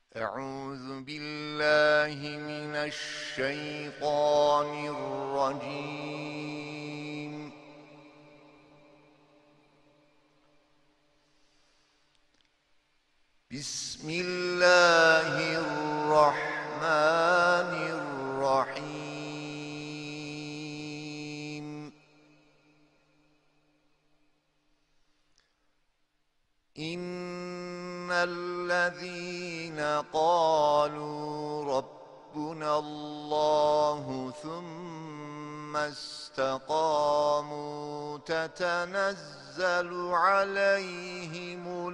أعوذ بالله من الشيطان الرجيم. بسم الله الرحمن الرحيم. إن الذين قالوا ربنا الله ثم استقاموا تتنزل عليهم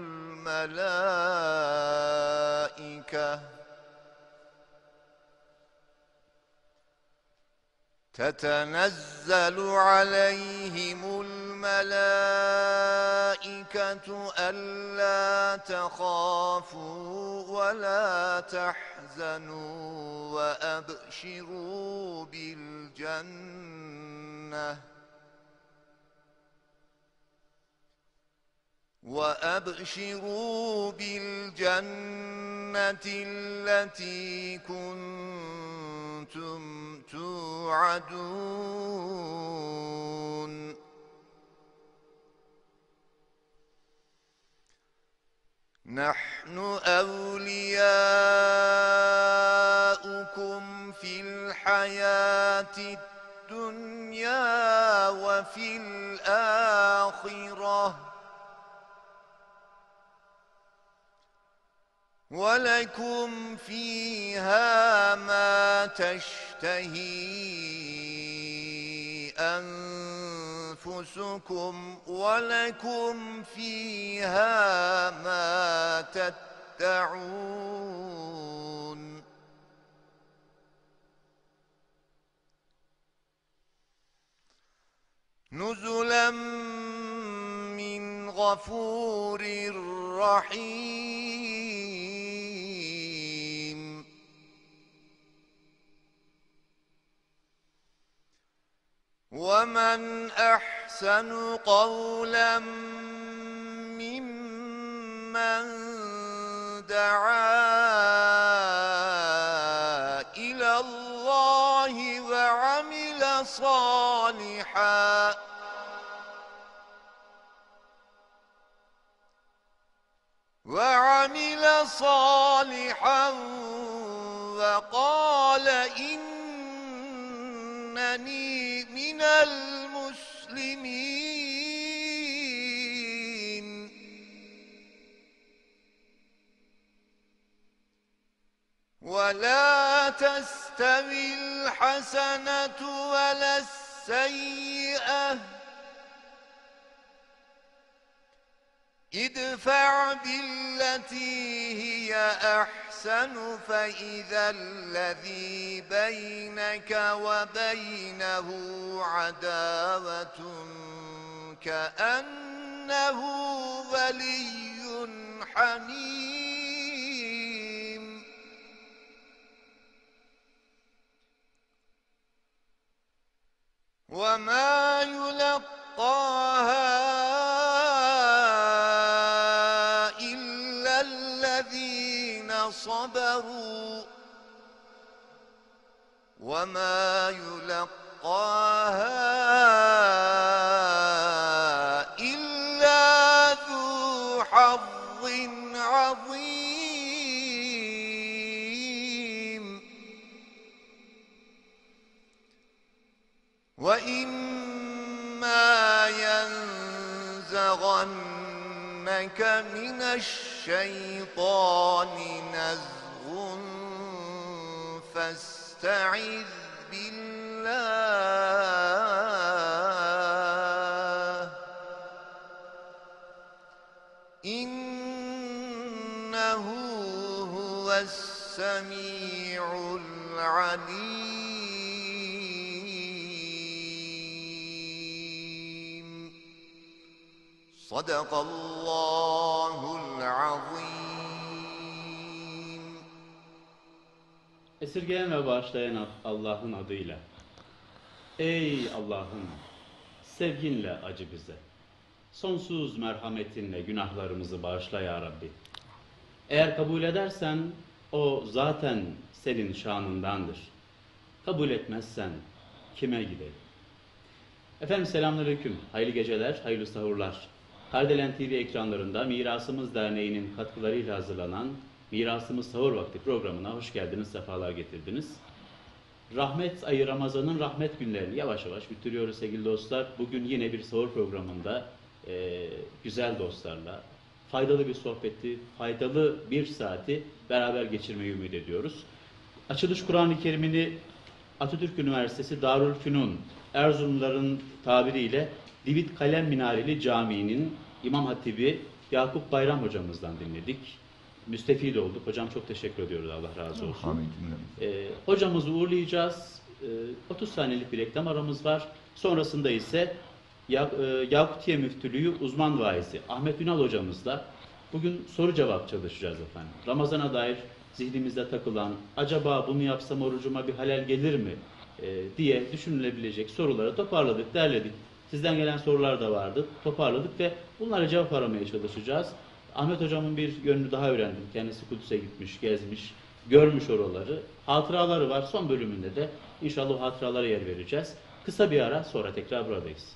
الملائكة ألا تخافوا ولا تحزنوا وأبشروا بالجنة التي كنتم توعدون. نحن أولياؤكم في الحياة الدنيا وفي الآخرة ولكم فيها ما تشتهي أنفسكم ولكم فيها ما تدعون. نزلا من غفور رحيم. ومن أحسن قولا ممن دعا إلى الله وعمل صالحا وقال إنني من المسلمين. ولا تستوي الحسنة ولا السيئة ادفع بالتي هي أحسن فإذا الذي بينك وبينه عداوة كأنه ولي حميم. وما يلقاها إلا الذين صبروا وما يلقاها إلا ذو حظ عظيم. وإما ينزغنك من الشيطان نزغ فاستعذ بالله إنه هو السميع العليم. صدق الله العظيم. Esirgeyen ve bağışlayan Allah'ın adıyla. Ey Allah'ım, sevginle acı bize. Sonsuz merhametinle günahlarımızı bağışla ya Rabbi. Eğer kabul edersen O zaten senin şanındandır. Kabul etmezsen kime gidelim? Efendim selamünaleyküm, hayırlı geceler, hayırlı sahurlar. Kardelen TV ekranlarında Mirasımız Derneği'nin katkılarıyla hazırlanan Mirasımız Sahur Vakti programına hoş geldiniz, sefalar getirdiniz. Rahmet ayı Ramazan'ın rahmet günlerini yavaş yavaş bitiriyoruz sevgili dostlar. Bugün yine bir sahur programında güzel dostlarla faydalı bir sohbeti, faydalı bir saati beraber geçirmeyi ümit ediyoruz. Açılış Kur'an-ı Kerim'ini Atatürk Üniversitesi Darülfünun Erzurumların tabiriyle Divit Kalem Minareli Camii'nin İmam Hatibi Yakup Bayram hocamızdan dinledik. Müstefid olduk. Hocam çok teşekkür ediyoruz. Allah razı olsun. Hocamızı uğurlayacağız. 30 saniyelik bir reklam aramız var. Sonrasında ise Yakutiye Müftülüğü uzman vaizi Ahmet Ünal hocamızla bugün soru cevap çalışacağız efendim. Ramazana dair zihnimizde takılan, acaba bunu yapsam orucuma bir halel gelir mi diye düşünülebilecek soruları toparladık, derledik. Sizden gelen sorular da vardı. Toparladık ve bunlara cevap aramaya çalışacağız. Ahmet hocamın bir yönünü daha öğrendim. Kendisi Kudüs'e gitmiş, gezmiş, görmüş oraları. Hatıraları var. Son bölümünde de inşallah o hatıralara yer vereceğiz. Kısa bir ara, sonra tekrar buradayız.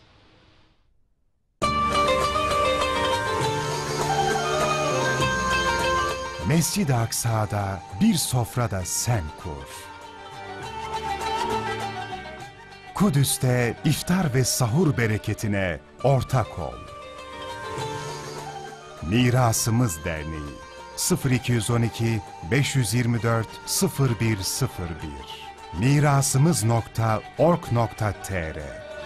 Mescid-i Aksa'da bir sofrada sen kur. Kudüs'te iftar ve sahur bereketine ortak ol. Mirasımız Derneği 0212 524 0101 mirasımız.org.tr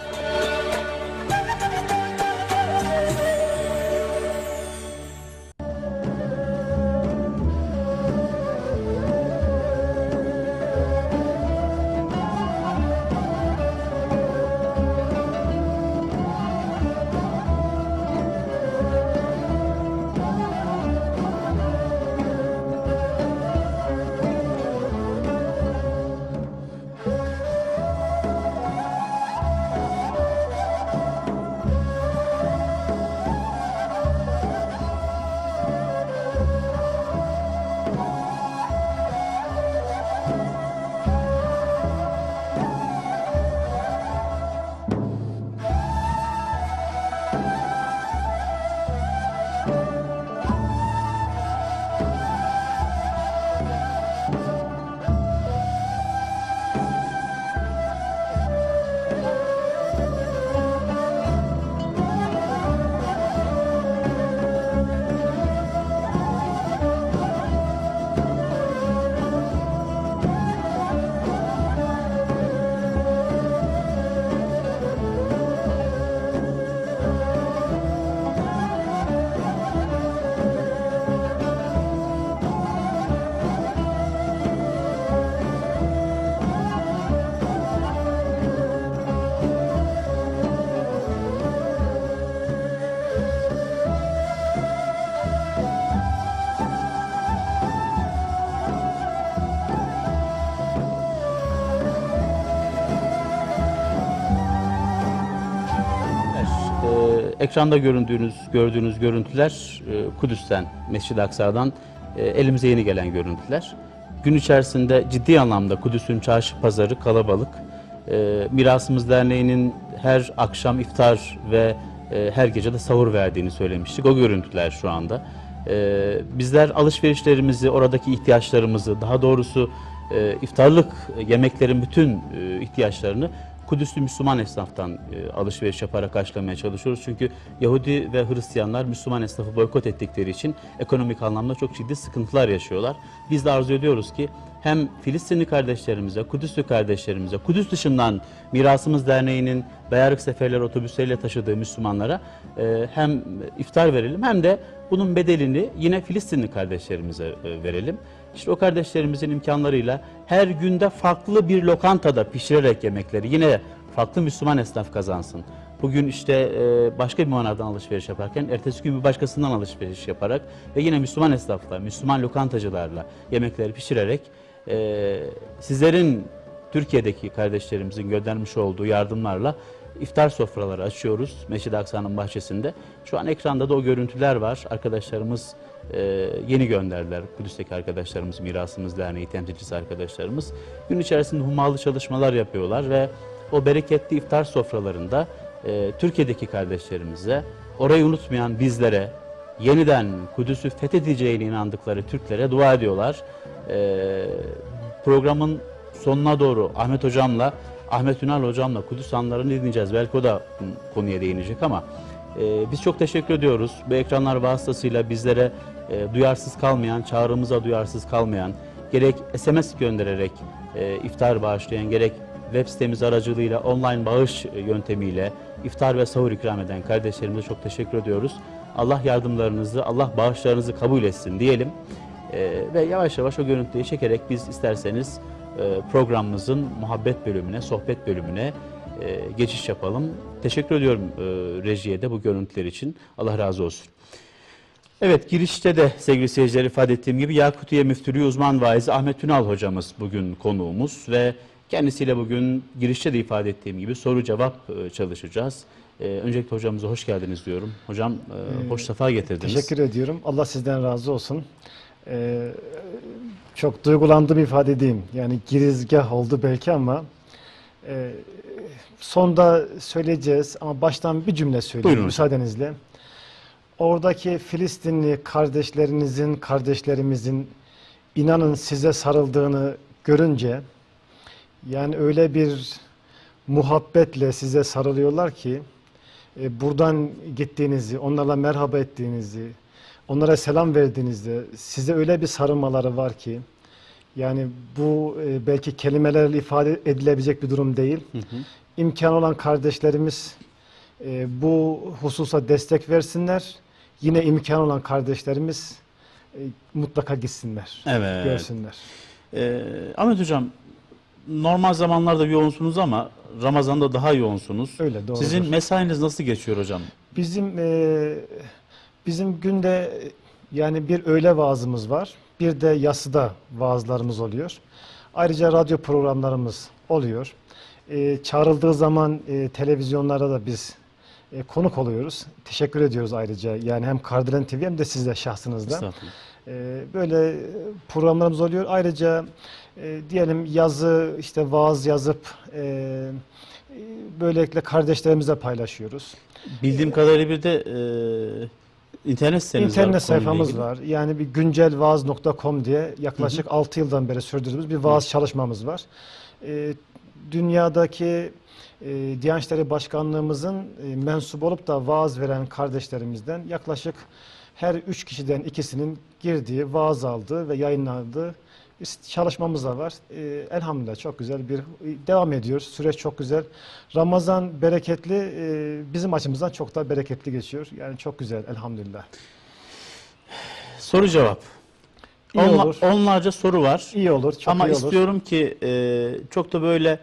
Ekranda gördüğünüz görüntüler Kudüs'ten, Mescid-i Aksa'dan elimize yeni gelen görüntüler. Gün içerisinde ciddi anlamda Kudüs'ün çarşı pazarı kalabalık. Mirasımız Derneği'nin her akşam iftar ve her gece de sahur verdiğini söylemiştik. O görüntüler şu anda. Bizler alışverişlerimizi, oradaki ihtiyaçlarımızı, daha doğrusu iftarlık yemeklerin bütün ihtiyaçlarını Kudüs'lü Müslüman esnaftan alışveriş yaparak karşılamaya çalışıyoruz. Çünkü Yahudi ve Hristiyanlar Müslüman esnafı boykot ettikleri için ekonomik anlamda çok ciddi sıkıntılar yaşıyorlar. Biz de arzu ediyoruz ki hem Filistinli kardeşlerimize, Kudüs'lü kardeşlerimize, Kudüs dışından Mirasımız Derneği'nin Bayarık Seferler otobüsleriyle taşıdığı Müslümanlara hem iftar verelim hem de bunun bedelini yine Filistinli kardeşlerimize verelim. İşte o kardeşlerimizin imkanlarıyla her günde farklı bir lokantada pişirerek yemekleri yine farklı Müslüman esnaf kazansın. Bugün işte başka bir manadan alışveriş yaparken ertesi gün bir başkasından alışveriş yaparak ve yine Müslüman esnafla, Müslüman lokantacılarla yemekleri pişirerek sizlerin Türkiye'deki kardeşlerimizin göndermiş olduğu yardımlarla iftar sofraları açıyoruz Mescid-i Aksa'nın bahçesinde. Şu an ekranda da o görüntüler var. Arkadaşlarımız yeni gönderdiler. Kudüs'teki arkadaşlarımız, Mirasımız Derneği temsilcisi arkadaşlarımız. Gün içerisinde hummalı çalışmalar yapıyorlar ve o bereketli iftar sofralarında Türkiye'deki kardeşlerimize, orayı unutmayan bizlere, yeniden Kudüs'ü fethedeceğine inandıkları Türklere dua ediyorlar. Programın sonuna doğru Ahmet Hocam'la, Ahmet Ünal Hocam'la Kudüs anlarını dinleyeceğiz. Belki o da konuya değinecek ama biz çok teşekkür ediyoruz. Bu ekranlar vasıtasıyla bizlere duyarsız kalmayan, çağrımıza duyarsız kalmayan, gerek SMS göndererek iftar bağışlayan, gerek web sitemiz aracılığıyla online bağış yöntemiyle iftar ve sahur ikram eden kardeşlerimize çok teşekkür ediyoruz. Allah yardımlarınızı, Allah bağışlarınızı kabul etsin diyelim. Ve yavaş yavaş o görüntüyü çekerek biz isterseniz programımızın muhabbet bölümüne, sohbet bölümüne geçiş yapalım. Teşekkür ediyorum rejiye de bu görüntüler için. Allah razı olsun. Evet, girişte de sevgili seyirciler ifade ettiğim gibi Yakutiye Müftülüğü uzman vaizi Ahmet Ünal hocamız bugün konuğumuz ve kendisiyle bugün girişte de ifade ettiğim gibi soru cevap çalışacağız. Öncelikle hocamıza hoş geldiniz diyorum. Hocam hoş sefa getirdiniz. Teşekkür ediyorum. Allah sizden razı olsun. Çok duygulandım ifade edeyim. Yani girizgah oldu belki ama sonda söyleyeceğiz ama baştan bir cümle söyleyeyim. Buyurun. Müsaadenizle. Oradaki Filistinli kardeşlerinizin, kardeşlerimizin inanın size sarıldığını görünce yani öyle bir muhabbetle size sarılıyorlar ki buradan gittiğinizi, onlarla merhaba ettiğinizi, onlara selam verdiğinizde size öyle bir sarılmaları var ki yani bu belki kelimelerle ifade edilebilecek bir durum değil. İmkan olan kardeşlerimiz bu hususa destek versinler. Yine imkan olan kardeşlerimiz mutlaka gitsinler, Evet. görsünler. Ahmet Hocam, normal zamanlarda yoğunsunuz ama Ramazan'da daha yoğunsunuz. Öyle, doğrudur. Sizin mesainiz nasıl geçiyor hocam? Bizim günde yani bir öğle vaazımız var. Bir de yatsıda vaazlarımız oluyor. Ayrıca radyo programlarımız oluyor. Çağrıldığı zaman televizyonlara da biz konuk oluyoruz. Teşekkür ediyoruz ayrıca. Yani hem Kardelen TV hem de siz de şahsınızda. Estağfurullah. Böyle programlarımız oluyor. Ayrıca diyelim yazı işte vaaz yazıp böylelikle kardeşlerimizle paylaşıyoruz. Bildiğim kadarıyla bir de internet siteniz var. İnternet bu konuyla sayfamız ilgili. var. Yani bir güncelvaaz.com diye yaklaşık 6 yıldan beri sürdürdüğümüz bir vaaz çalışmamız var. Dünyadaki Diyanet İşleri Başkanlığımızın mensup olup da vaaz veren kardeşlerimizden yaklaşık her 3 kişiden ikisinin girdiği, vaaz aldığı ve yayınlandığı bir çalışmamız da var. Elhamdülillah çok güzel bir devam ediyor. Süreç çok güzel. Ramazan bereketli, bizim açımızdan çok da bereketli geçiyor. Yani çok güzel elhamdülillah. Soru cevap. İyi olur. Onlarca soru var. İyi olur, çok Ama iyi olur. istiyorum ki çok da böyle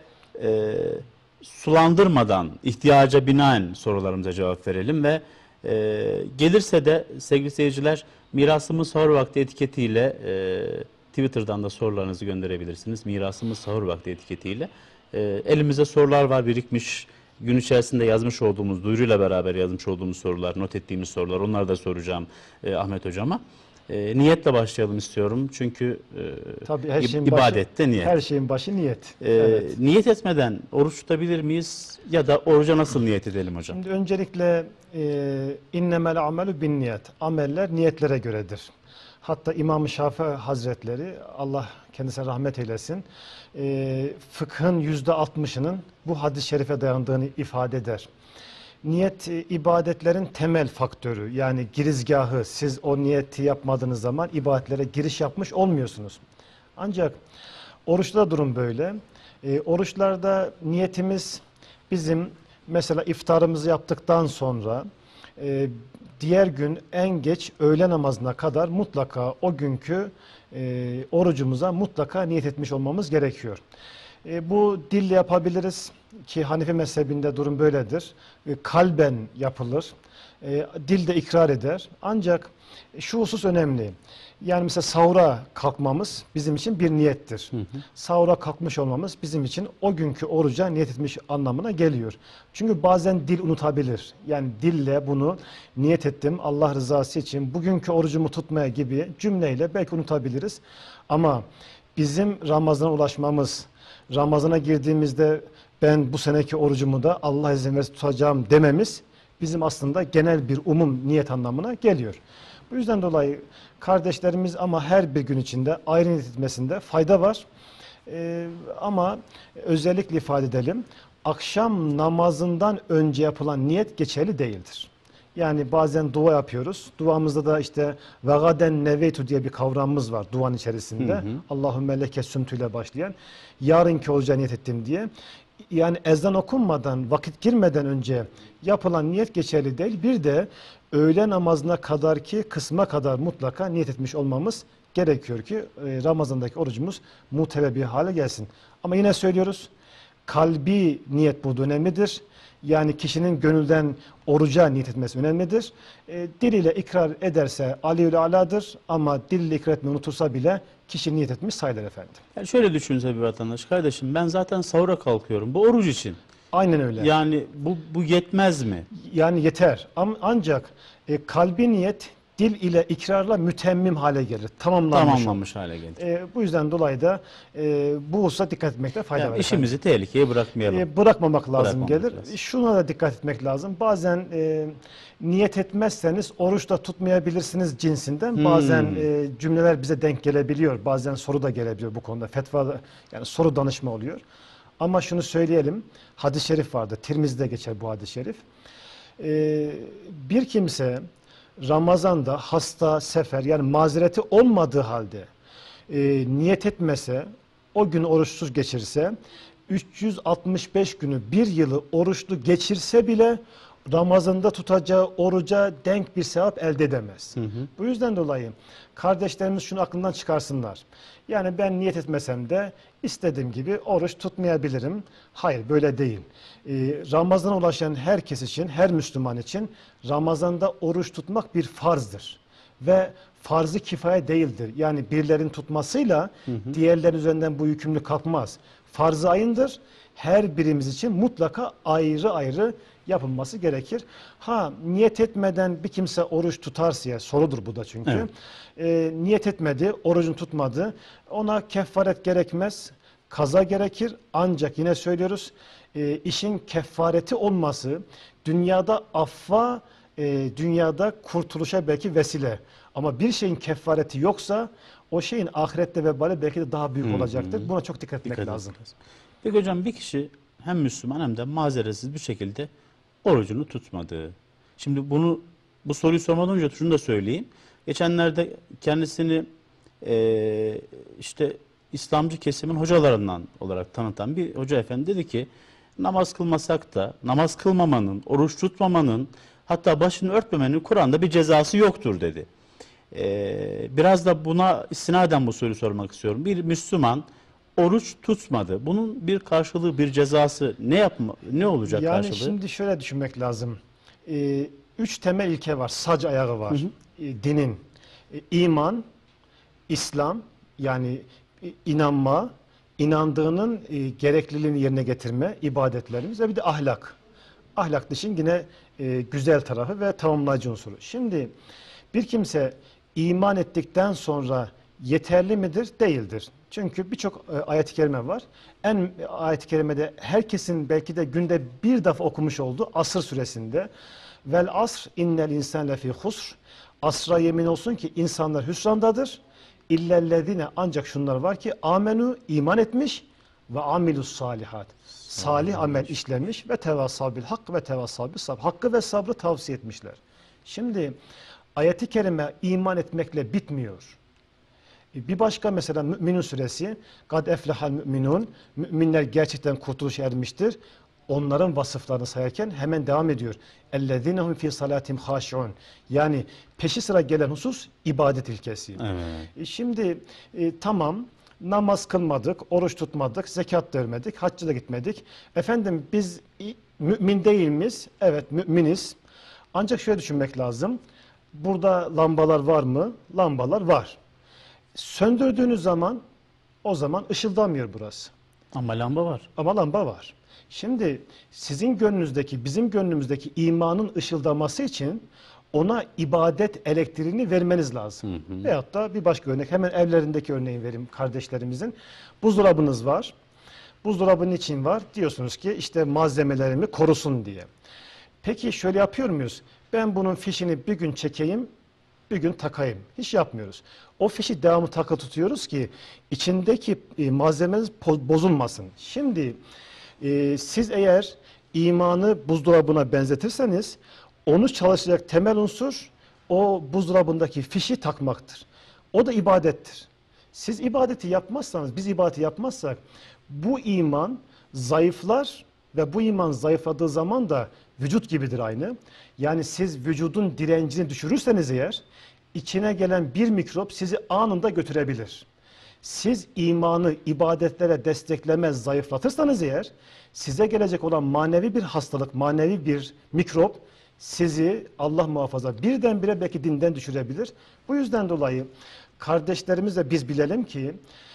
sulandırmadan ihtiyaca binaen sorularımıza cevap verelim ve gelirse de sevgili seyirciler Mirasımız Sahur Vakti etiketiyle Twitter'dan da sorularınızı gönderebilirsiniz. Mirasımız Sahur Vakti etiketiyle. Elimizde sorular var birikmiş. Gün içerisinde yazmış olduğumuz, duyuruyla beraber yazmış olduğumuz sorular, not ettiğimiz sorular. Onları da soracağım Ahmet Hocam'a. Niyetle başlayalım istiyorum. Çünkü Tabii her şeyin ibadette başı, niyet. Her şeyin başı niyet. Evet. Niyet etmeden oruç tutabilir miyiz? Ya da oruca nasıl niyet edelim hocam? Şimdi öncelikle innemel amelu bin niyet. Ameller niyetlere göredir. Hatta İmam-ı Şafii Hazretleri, Allah kendisine rahmet eylesin, fıkhın %60'ının bu hadis-i şerife dayandığını ifade eder. Niyet ibadetlerin temel faktörü, yani girizgahı. Siz o niyeti yapmadığınız zaman ibadetlere giriş yapmış olmuyorsunuz. Ancak oruçta da durum böyle. Oruçlarda niyetimiz bizim mesela iftarımızı yaptıktan sonra diğer gün en geç öğle namazına kadar mutlaka o günkü orucumuza mutlaka niyet etmiş olmamız gerekiyor. Bu dille yapabiliriz ki Hanefi mezhebinde durum böyledir. Kalben yapılır. Dilde ikrar eder. Ancak şu husus önemli. Yani mesela sahura kalkmamız bizim için bir niyettir. Sahura kalkmış olmamız bizim için o günkü oruca niyet etmiş anlamına geliyor. Çünkü bazen dil unutabilir. Yani dille bunu niyet ettim Allah rızası için bugünkü orucumu tutmaya gibi cümleyle belki unutabiliriz. Ama bizim Ramazan'a ulaşmamız, Ramazan'a girdiğimizde ben bu seneki orucumu da Allah izin verirse tutacağım dememiz bizim aslında genel bir umum niyet anlamına geliyor. Bu yüzden dolayı kardeşlerimiz ama her bir gün içinde ayrı niyet etmesinde fayda var. Ama özellikle ifade edelim, akşam namazından önce yapılan niyet geçerli değildir. Yani bazen dua yapıyoruz. Duamızda da işte ve gaden neveytu diye bir kavramımız var duanın içerisinde. Allahümme leke sümtü ile başlayan yarınki oruca niyet ettim diye. Yani ezan okunmadan, vakit girmeden önce yapılan niyet geçerli değil. Bir de öğle namazına kadar ki kısma kadar mutlaka niyet etmiş olmamız gerekiyor ki Ramazan'daki orucumuz muteber bir hale gelsin. Ama yine söylüyoruz, kalbi niyet burada önemlidir. Yani kişinin gönülden oruca niyet etmesi önemlidir. Diliyle ikrar ederse aliyül aladır ama diliyle ikrar etmeyi unutursa bile kişi niyet etmiş sayılır efendim. Yani şöyle düşünse bir vatandaş, kardeşim ben zaten sahura kalkıyorum bu oruç için. Aynen öyle. Yani bu yetmez mi? Yani yeter. Ancak kalbi niyet dil ile ikrarla mütemmim hale gelir. Tamamlanmış hale gelir. Bu yüzden dolayı da bu hususa dikkat etmekte fayda Yani var. işimizi tehlikeye bırakmayalım. Bırakmamak lazım Bırakmamak gelir. lazım. Şuna da dikkat etmek lazım. Bazen niyet etmezseniz oruç da tutmayabilirsiniz cinsinden. Bazen cümleler bize denk gelebiliyor. Bazen soru da gelebiliyor bu konuda. Fetva yani soru danışma oluyor. Ama şunu söyleyelim. Hadis-i şerif vardı. Tirmizi'de geçer bu hadis-i şerif. Bir kimse Ramazan'da hasta, sefer yani mazereti olmadığı halde niyet etmese, o gün oruçsuz geçirse, 365 günü bir yılı oruçlu geçirse bile Ramazan'da tutacağı oruca denk bir sevap elde edemez. Bu yüzden dolayı kardeşlerimiz şunu aklından çıkarsınlar. Yani ben niyet etmesem de istediğim gibi oruç tutmayabilirim. Hayır, böyle değil. Ramazan'a ulaşan herkes için, her Müslüman için Ramazan'da oruç tutmak bir farzdır. Ve farz-ı kifaye değildir. Yani birilerinin tutmasıyla diğerlerin üzerinden bu yükümlülük kalkmaz. Farz-ı ayındır. Her birimiz için mutlaka ayrı ayrı yapılması gerekir. Niyet etmeden bir kimse oruç tutarsa, sorudur bu da çünkü. Evet. Niyet etmedi, orucunu tutmadı. Ona kefaret gerekmez, kaza gerekir. Ancak yine söylüyoruz, işin kefareti olması dünyada affa, dünyada kurtuluşa belki vesile. Ama bir şeyin kefareti yoksa o şeyin ahirette vebali belki de daha büyük olacaktır. Buna çok dikkat etmek lazım. Peki hocam, bir kişi hem Müslüman hem de mazeretsiz bir şekilde orucunu tutmadı. Şimdi bu soruyu sormadan önce şunu da söyleyeyim. Geçenlerde kendisini işte İslamcı kesimin hocalarından olarak tanıtan bir hoca efendi dedi ki namaz kılmasak da namaz kılmamanın, oruç tutmamanın, hatta başını örtmemenin Kur'an'da bir cezası yoktur dedi. Biraz da buna istinaden bu soruyu sormak istiyorum. Bir Müslüman oruç tutmadı. Bunun bir karşılığı, bir cezası ne olacak yani karşılığı? Şimdi şöyle düşünmek lazım. 3 temel ilke var. Sac ayağı var. Dinin. İman, İslam yani inanma, inandığının gerekliliğini yerine getirme, ibadetlerimiz ve bir de ahlak. Ahlak dışın yine güzel tarafı ve tamamlayıcı unsuru. Şimdi bir kimse iman ettikten sonra yeterli midir? Değildir. Çünkü birçok ayet-i kerime var. En ayet-i kerimede herkesin belki de günde bir defa okumuş olduğu Asr suresinde vel asr innel insan lefî husr, asra yemin olsun ki insanlar hüsrandadır. İllellezine, ancak şunlar var ki amenu, iman etmiş ve amilus salihat, salih amel işlemiş ve tevasav bil hak ve tevasav bil sabr, hakkı ve sabrı tavsiye etmişler. Şimdi ayet-i kerime iman etmekle bitmiyor. Bir başka mesela Mü'minun suresi, kad eflehal mü'minun, müminler gerçekten kurtuluşa ermiştir. Onların vasıflarını sayarken hemen devam ediyor. Ellezinehum fi salatim haşiun. Yani peşi sıra gelen husus ibadet ilkesi. Evet. Şimdi tamam, namaz kılmadık, oruç tutmadık, zekat vermedik, hacca da gitmedik. Efendim biz mümin değil miyiz? Evet, müminiz. Ancak şöyle düşünmek lazım. Burada lambalar var mı? Lambalar var. Söndürdüğünüz zaman o zaman ışıldamıyor burası. Ama lamba var. Ama lamba var. Şimdi sizin gönlünüzdeki, bizim gönlümüzdeki imanın ışıldaması için ona ibadet elektriğini vermeniz lazım. Veyahut da bir başka örnek, hemen evlerindeki örneği vereyim kardeşlerimizin. Buzdolabınız var. Buzdolabının için var. Diyorsunuz ki işte malzemelerimi korusun diye. Peki şöyle yapıyor muyuz? Ben bunun fişini bir gün çekeyim, bir gün takayım. Hiç yapmıyoruz. O fişi devamlı takı tutuyoruz ki içindeki malzemeniz bozulmasın. Şimdi siz eğer imanı buzdolabına benzetirseniz onu çalışacak temel unsur o buzdolabındaki fişi takmaktır. O da ibadettir. Siz ibadeti yapmazsanız, biz ibadeti yapmazsak bu iman zayıflar ve bu iman zayıfladığı zaman da vücut gibidir aynı. Yani siz vücudun direncini düşürürseniz eğer içine gelen bir mikrop sizi anında götürebilir. Siz imanı ibadetlere desteklemez, zayıflatırsanız eğer size gelecek olan manevi bir hastalık, manevi bir mikrop sizi Allah muhafaza birdenbire belki dinden düşürebilir. Bu yüzden dolayı kardeşlerimizle biz bilelim ki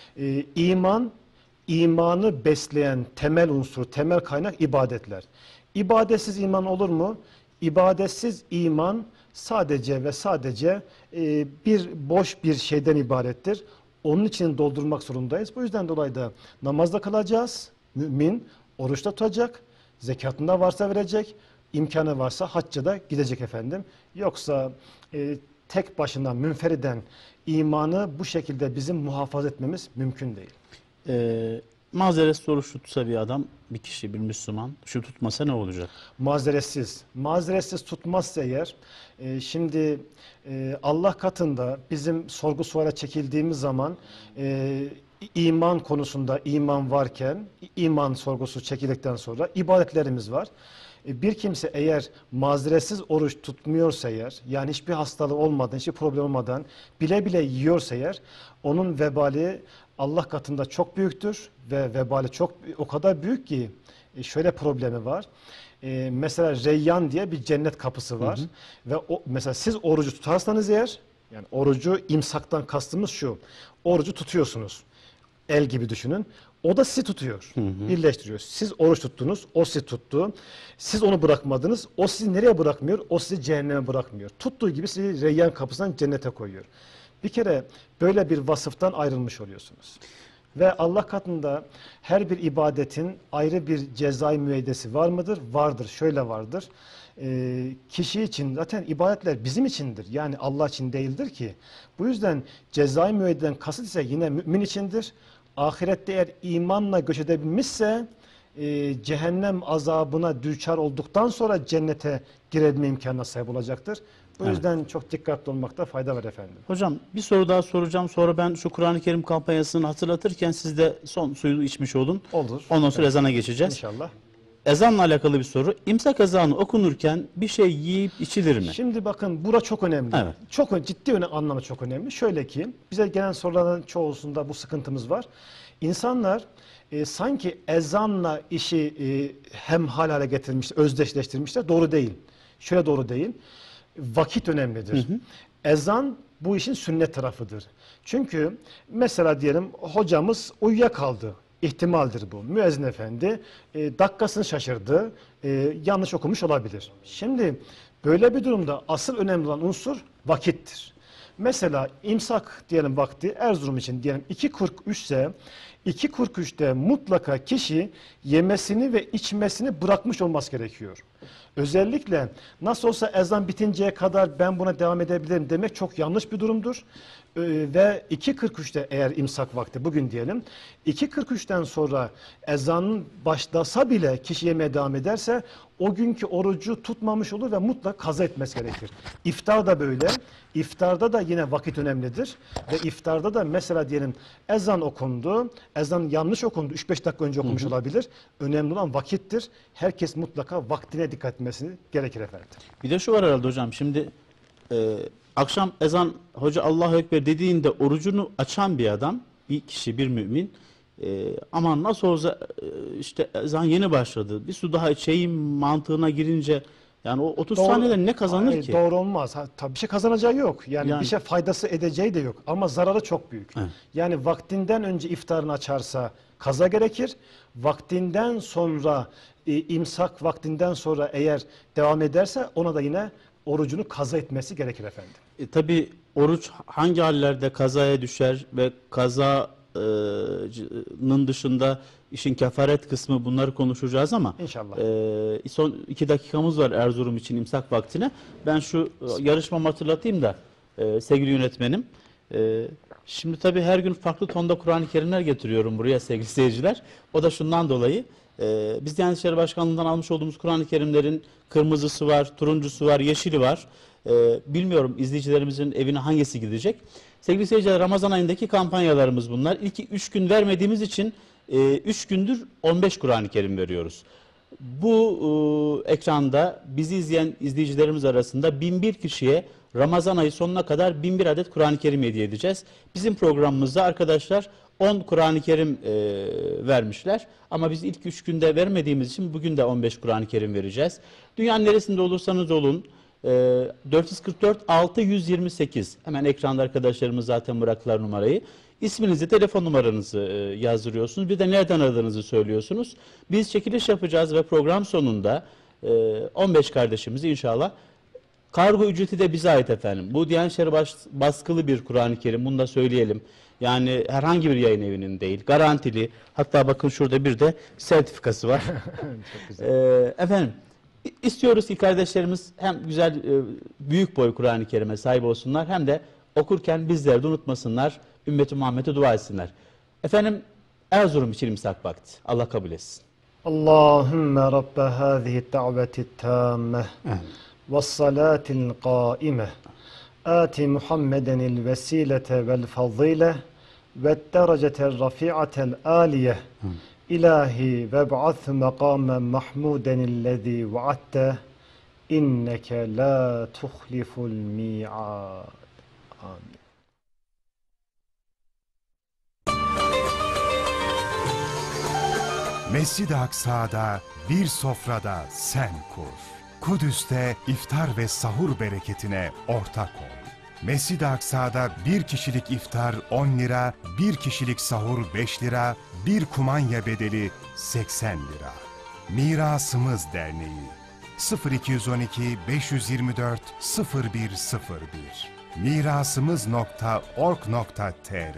imanı besleyen temel unsur, temel kaynak ibadetler. İbadetsiz iman olur mu? İbadetsiz iman sadece ve sadece boş bir şeyden ibarettir. Onun için doldurmak zorundayız. Bu yüzden dolayı da namazda kılacağız. Mümin oruçta tutacak. Zekatında varsa verecek. İmkanı varsa hacca da gidecek efendim. Yoksa tek başına münferiden imanı bu şekilde bizim muhafaza etmemiz mümkün değil. Mazeretsiz oruç tutsa bir adam, bir kişi, bir Müslüman, şu tutmasa ne olacak? Mazeretsiz tutmazsa eğer, şimdi Allah katında bizim sorgu suala çekildiğimiz zaman iman konusunda iman varken, iman sorgusu çekildikten sonra ibadetlerimiz var. Bir kimse eğer mazeretsiz oruç tutmuyorsa eğer, yani hiçbir hastalığı olmadan, hiçbir problem olmadan bile bile yiyorsa eğer, onun vebali Allah katında çok büyüktür ve vebali o kadar büyük ki şöyle problemi var. Mesela Reyyan diye bir cennet kapısı var. Ve mesela siz orucu tutarsanız eğer, yani orucu imsaktan kastımız şu. Orucu tutuyorsunuz. El gibi düşünün. O da sizi tutuyor. Birleştiriyor. Siz oruç tuttunuz, o sizi tuttu. Siz onu bırakmadınız, o sizi nereye bırakmıyor? O sizi cehenneme bırakmıyor. Tuttuğu gibi sizi Reyyan kapısından cennete koyuyor. Bir kere böyle bir vasıftan ayrılmış oluyorsunuz. Ve Allah katında her bir ibadetin ayrı bir cezai müeydesi var mıdır? Vardır. Şöyle vardır. Kişi için zaten ibadetler bizim içindir. Yani Allah için değildir ki. Bu yüzden cezai müeydeden kasıt ise yine mümin içindir. Ahirette eğer imanla göç edebilmişse cehennem azabına düçar olduktan sonra cennete girebilme imkanına sahip olacaktır. Bu yüzden çok dikkatli olmakta fayda var efendim. Hocam bir soru daha soracağım. Sonra ben şu Kur'an-ı Kerim kampanyasını hatırlatırken siz de son suyu içmiş olun. Olur. Ondan sonra ezana geçeceğiz. İnşallah. Ezanla alakalı bir soru. İmsak ezanı okunurken bir şey yiyip içilir mi? Şimdi bakın bura çok önemli. Evet. Çok ciddi anlamda çok önemli. Şöyle ki bize gelen soruların çoğusunda bu sıkıntımız var. İnsanlar sanki ezanla işi hemhal hale getirmişler, özdeşleştirmişler. Doğru değil. Şöyle doğru değil. Vakit önemlidir. Ezan bu işin sünnet tarafıdır. Çünkü mesela diyelim hocamız uyuyakaldı. İhtimaldir bu. Müezzin efendi dakikasını şaşırdı. Yanlış okumuş olabilir. Şimdi böyle bir durumda asıl önemli olan unsur vakittir. Mesela imsak diyelim vakti Erzurum için diyelim 2.43 ise 2.43'te mutlaka kişi yemesini ve içmesini bırakmış olması gerekiyor. Özellikle nasıl olsa ezan bitinceye kadar ben buna devam edebilirim demek çok yanlış bir durumdur. Ve 2.43'te eğer imsak vakti bugün diyelim 2.43'ten sonra ezanın başlasa bile kişi yemeye devam ederse o günkü orucu tutmamış olur ve mutlaka kaza etmesi gerekir. İftar da böyle. İftarda da yine vakit önemlidir. Ve iftarda da mesela diyelim ezan okundu. Ezan yanlış okundu. 3-5 dakika önce okumuş olabilir. Önemli olan vakittir. Herkes mutlaka vaktine dikkat etmesi gerekir efendim. Bir de şu var herhalde hocam. Şimdi akşam ezan hoca Allahu Ekber dediğinde orucunu açan bir adam bir kişi, bir mümin aman nasıl olsa işte ezan yeni başladı, bir su daha içeyim mantığına girince yani o 30 saniyede ne kazanır Hayır, ki? doğru olmaz. Tabii bir şey kazanacağı yok. Yani Yani- bir şey faydası edeceği de yok. Ama zararı çok büyük. Evet. Yani vaktinden önce iftarını açarsa kaza gerekir. Vaktinden sonra imsak vaktinden sonra eğer devam ederse ona da yine orucunu kaza etmesi gerekir efendim. Tabii oruç hangi hallerde kazaya düşer ve kazanın dışında işin kefaret kısmı, bunları konuşacağız ama İnşallah. son 2 dakikamız var Erzurum için imsak vaktine. Ben şu yarışmamı hatırlatayım da sevgili yönetmenim. Şimdi tabii her gün farklı tonda Kur'an-ı Kerimler getiriyorum buraya sevgili seyirciler. O da şundan dolayı. Biz Diyanet İşleri Başkanlığı'ndan almış olduğumuz Kur'an-ı Kerimlerin kırmızısı var, turuncusu var, yeşili var. Bilmiyorum izleyicilerimizin evine hangisi gidecek. Sevgili seyirciler, Ramazan ayındaki kampanyalarımız bunlar. İlk 3 gün vermediğimiz için 3 gündür 15 Kur'an-ı Kerim veriyoruz. Bu ekranda bizi izleyen izleyicilerimiz arasında 1001 kişiye Ramazan ayı sonuna kadar 1001 adet Kur'an-ı Kerim hediye edeceğiz. Bizim programımızda arkadaşlar 10 Kur'an-ı Kerim vermişler. Ama biz ilk 3 günde vermediğimiz için bugün de 15 Kur'an-ı Kerim vereceğiz. Dünyanın neresinde olursanız olun 444 628, hemen ekranda arkadaşlarımız zaten bıraktılar numarayı. İsminizi, telefon numaranızı yazdırıyorsunuz. Bir de nereden aradığınızı söylüyorsunuz. Biz çekiliş yapacağız ve program sonunda 15 kardeşimizi inşallah, kargo ücreti de bize ait efendim. Bu Diyanet İşleri baskılı bir Kur'an-ı Kerim, bunu da söyleyelim. Yani herhangi bir yayın evinin değil, garantili. Hatta bakın şurada bir de sertifikası var. Çok güzel. Efendim, istiyoruz ki kardeşlerimiz hem güzel büyük boy Kur'an-ı Kerim'e sahip olsunlar, hem de okurken bizleri de unutmasınlar, ümmeti Muhammed'e dua etsinler. Efendim, Erzurum için imsak vakti. Allah kabul etsin. Allahümme Rabbe hâzihi da'veti tâmme ve salâtil qâime âti Muhammeden il vesilete vel fazile ve derecetel rafi'atel âliye İlahi ve ba'ath maqamen mahmuden illezî va'atte inneke la tuhliful mi'ad. Amin. Mescid-i Aksa'da bir sofrada sen kur. Kudüs'te iftar ve sahur bereketine ortak ol. Mescid-i Aksa'da bir kişilik iftar 10 lira, bir kişilik sahur 5 lira, bir kumanya bedeli 80 lira. Mirasımız Derneği 0212 524 0101 mirasımız.org.tr.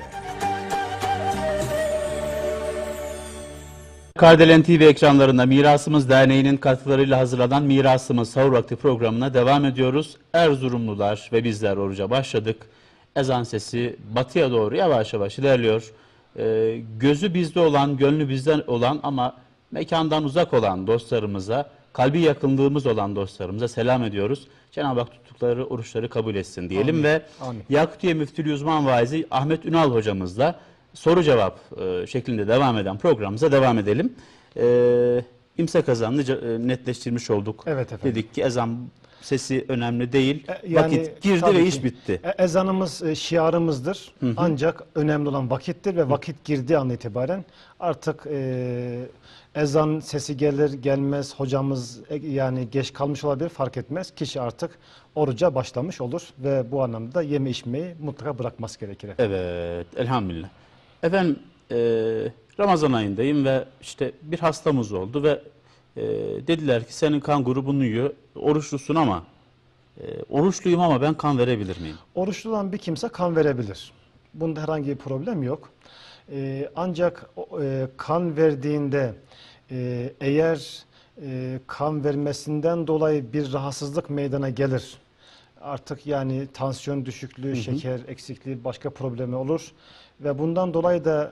Kardelen TV ekranlarında Mirasımız Derneği'nin katkılarıyla hazırlanan Mirasımız Sahur Vakti programına devam ediyoruz. Erzurumlular ve bizler oruca başladık. Ezan sesi batıya doğru yavaş yavaş ilerliyor. Gözü bizde olan, gönlü bizden olan ama mekandan uzak olan dostlarımıza, kalbi yakınlığımız olan dostlarımıza selam ediyoruz. Cenab-ı Hak tuttukları oruçları kabul etsin diyelim. Amin. Ve Amin. Yakutiye Müftülüğü Uzman Vaizi Ahmet Ünal hocamızla soru cevap şeklinde devam eden programımıza devam edelim. İmsak ezanını netleştirmiş olduk. Evet efendim. Dedik ki ezan sesi önemli değil. Yani Vakit girdi tabii ve ki iş bitti. Ezanımız şiarımızdır. Ancak önemli olan vakittir ve vakit girdiği an itibaren artık ezan sesi gelir gelmez hocamız yani geç kalmış olabilir, fark etmez. Kişi artık oruca başlamış olur ve bu anlamda yeme içmeyi mutlaka bırakması gerekir. Evet, elhamdülillah. Efendim, Ramazan ayındayım ve işte bir hastamız oldu ve dediler ki senin kan grubun yiyor, oruçlusun ama oruçluyum ama ben kan verebilir miyim? Oruçlu olan bir kimse kan verebilir. Bunda herhangi bir problem yok. Ancak kan verdiğinde eğer kan vermesinden dolayı bir rahatsızlık meydana gelir, artık yani tansiyon düşüklüğü, şeker eksikliği, başka problemi olur ve bundan dolayı da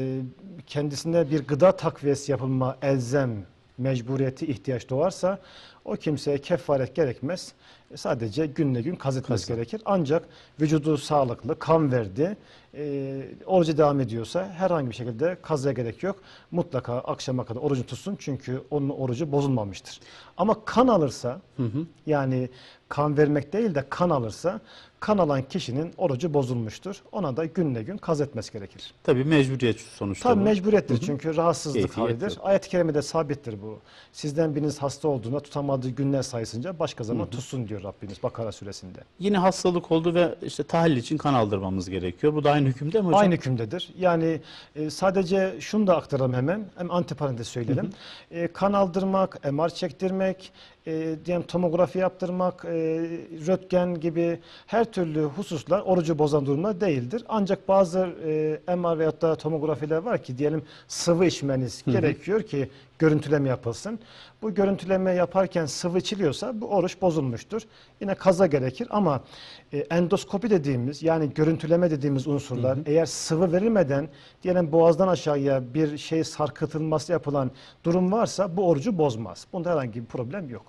kendisine bir gıda takviyesi yapılma elzem, mecburiyeti, ihtiyaç doğarsa o kimseye kefaret gerekmez. Sadece günle gün kaz etmesi gerekir. Ancak vücudu sağlıklı, kan verdi, orucu devam ediyorsa herhangi bir şekilde kazaya gerek yok. Mutlaka akşama kadar orucu tutsun çünkü onun orucu bozulmamıştır. Ama kan alırsa, yani kan vermek değil de kan alırsa, kan alan kişinin orucu bozulmuştur. Ona da günle gün kaz etmesi gerekir. Tabii mecburiyet sonuçta Tabii bu. mecburiyettir çünkü rahatsızlık Keyfiyet halidir. yok. Ayet-i kerimede sabittir bu. Sizden biriniz hasta olduğunda tutamadığı günler sayısınca başka zaman tutsun diyor Rabbimiz Bakara suresinde. Yine hastalık oldu ve işte tahlil için kan aldırmamız gerekiyor. Bu da aynı hükümde mi hocam? Aynı hükümdedir. Yani sadece şunu da aktaralım hemen. Hem antiparantez söyleyelim. Kan aldırmak, MR çektirmek, diyelim tomografi yaptırmak, röntgen gibi her türlü hususlar orucu bozan durumlar değildir. Ancak bazı MR veyahut da tomografiler var ki diyelim sıvı içmeniz gerekiyor ki görüntüleme yapılsın. Bu görüntüleme yaparken sıvı içiliyorsa bu oruç bozulmuştur. Yine kaza gerekir ama endoskopi dediğimiz yani görüntüleme dediğimiz unsurlar eğer sıvı verilmeden diyelim boğazdan aşağıya bir şey sarkıtılması yapılan durum varsa bu orucu bozmaz. Bunda herhangi bir problem yok.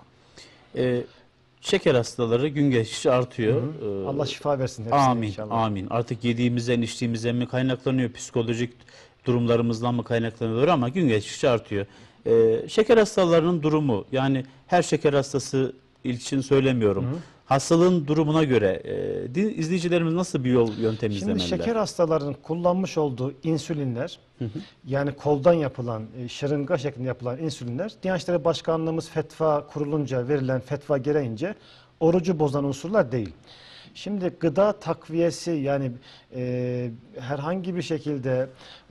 Şeker hastaları gün geçtikçe artıyor. Allah şifa versin hepsine Amin, inşallah. amin. Artık yediğimizden, içtiğimizden mi kaynaklanıyor, psikolojik durumlarımızdan mı kaynaklanıyor ama gün geçtikçe artıyor. Şeker hastalarının durumu, yani her şeker hastası için söylemiyorum. Hastalığın durumuna göre izleyicilerimiz nasıl bir yöntem izlemeliler? Şimdi şeker hastalarının kullanmış olduğu insülinler, yani koldan yapılan, şırınga şeklinde yapılan insülinler, Diyanet İşleri Başkanlığımız fetva kurulunca verilen fetva gereğince orucu bozan unsurlar değil. Şimdi gıda takviyesi yani herhangi bir şekilde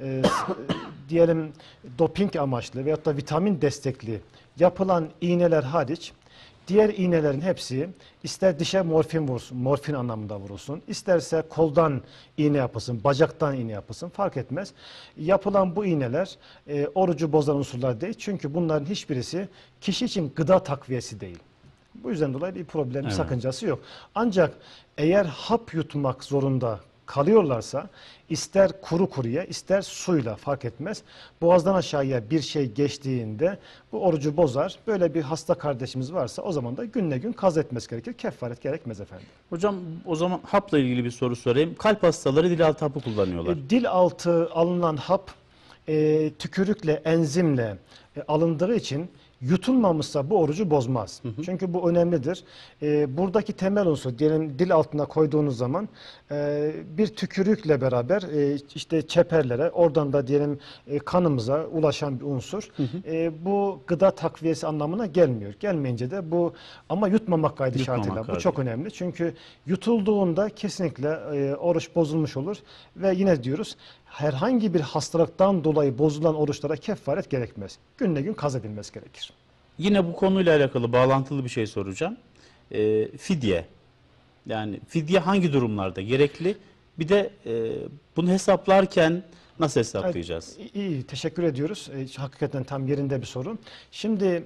diyelim doping amaçlı veyahut da vitamin destekli yapılan iğneler hariç diğer iğnelerin hepsi ister dişe morfin vursun, morfin anlamında vurulsun, isterse koldan iğne yapılsın, bacaktan iğne yapılsın fark etmez. Yapılan bu iğneler orucu bozan unsurlar değil çünkü bunların hiçbirisi kişi için gıda takviyesi değil. Bu yüzden dolayı bir problem, bir sakıncası yok. Ancak eğer hap yutmak zorunda kalıyorlarsa ister kuru kuruya ister suyla fark etmez. Boğazdan aşağıya bir şey geçtiğinde bu orucu bozar. Böyle bir hasta kardeşimiz varsa o zaman da günle gün kaz etmesi gerekir. Kefaret gerekmez efendim. Hocam o zaman hapla ilgili bir soru sorayım. Kalp hastaları dil altı hapı kullanıyorlar. Dil altı alınan hap tükürükle, enzimle alındığı için yutulmamışsa bu orucu bozmaz. Çünkü bu önemlidir. Buradaki temel unsur diyelim dil altına koyduğunuz zaman bir tükürükle beraber işte çeperlere oradan da diyelim kanımıza ulaşan bir unsur. Bu gıda takviyesi anlamına gelmiyor. Gelmeyince de bu ama yutmamak kaydı şartıyla. Bu çok önemli. Çünkü yutulduğunda kesinlikle oruç bozulmuş olur ve yine diyoruz herhangi bir hastalıktan dolayı bozulan oruçlara kefaret gerekmez. Günle gün kaz edilmesi gerekir. Yine bu konuyla alakalı bağlantılı bir şey soracağım. Fidye. Yani fidye hangi durumlarda gerekli? Bir de bunu hesaplarken nasıl hesaplayacağız? Evet, iyi, teşekkür ediyoruz. Hakikaten tam yerinde bir soru. Şimdi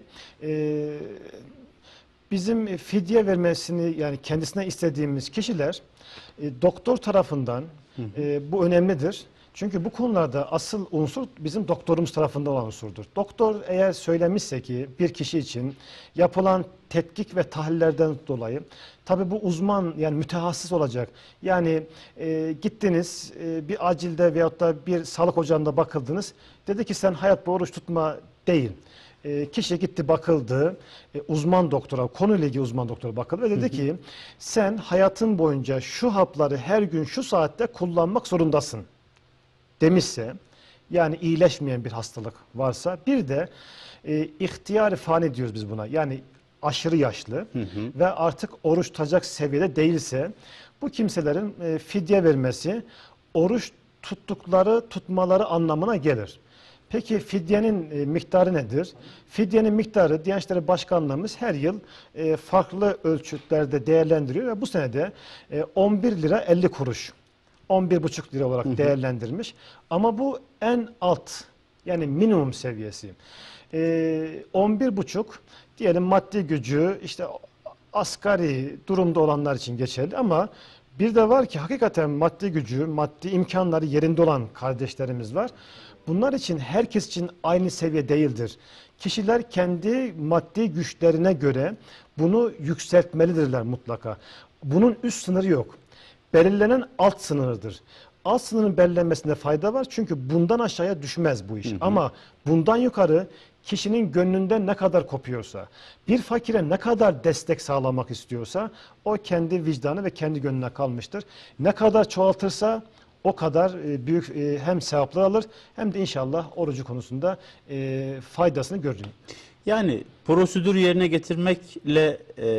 bizim fidye vermesini yani kendisine istediğimiz kişiler doktor tarafından bu önemlidir. Çünkü bu konularda asıl unsur bizim doktorumuz tarafında olan unsurdur. Doktor eğer söylemişse ki bir kişi için yapılan tetkik ve tahlillerden dolayı tabi bu uzman yani mütehassıs olacak. Yani gittiniz bir acilde veyahut da bir sağlık ocağında bakıldınız. Dedi ki sen hayat boyu oruç tutma değil. Kişi gitti bakıldı, uzman doktora, konuyla ilgili uzman doktora bakıldı ve dedi ki sen hayatın boyunca şu hapları her gün şu saatte kullanmak zorundasın demişse, yani iyileşmeyen bir hastalık varsa, bir de ihtiyar fani diyoruz biz buna, yani aşırı yaşlı ve artık oruç tutacak seviyede değilse, bu kimselerin fidye vermesi oruç tutmaları anlamına gelir. Peki fidyenin miktarı nedir? Fidyenin miktarı Diyanet İşleri Başkanlığımız her yıl farklı ölçütlerde değerlendiriyor ve bu senede 11 lira 50 kuruş. 11,5 lira olarak değerlendirmiş. Ama bu en alt yani minimum seviyesi. 11,5 diyelim maddi gücü işte asgari durumda olanlar için geçerli ama Bir de var ki hakikaten maddi gücü, maddi imkanları yerinde olan kardeşlerimiz var. Bunlar için herkes için aynı seviye değildir. Kişiler kendi maddi güçlerine göre bunu yükseltmelidirler mutlaka. Bunun üst sınırı yok. Belirlenen alt sınırıdır. Alt sınırın belirlenmesinde fayda var çünkü bundan aşağıya düşmez bu iş. Ama bundan yukarı kişinin gönlünden ne kadar kopuyorsa, bir fakire ne kadar destek sağlamak istiyorsa o kendi vicdanı ve kendi gönlüne kalmıştır. Ne kadar çoğaltırsa o kadar büyük hem sevaplar alır hem de inşallah orucu konusunda faydasını görür. Yani prosedür yerine getirmekle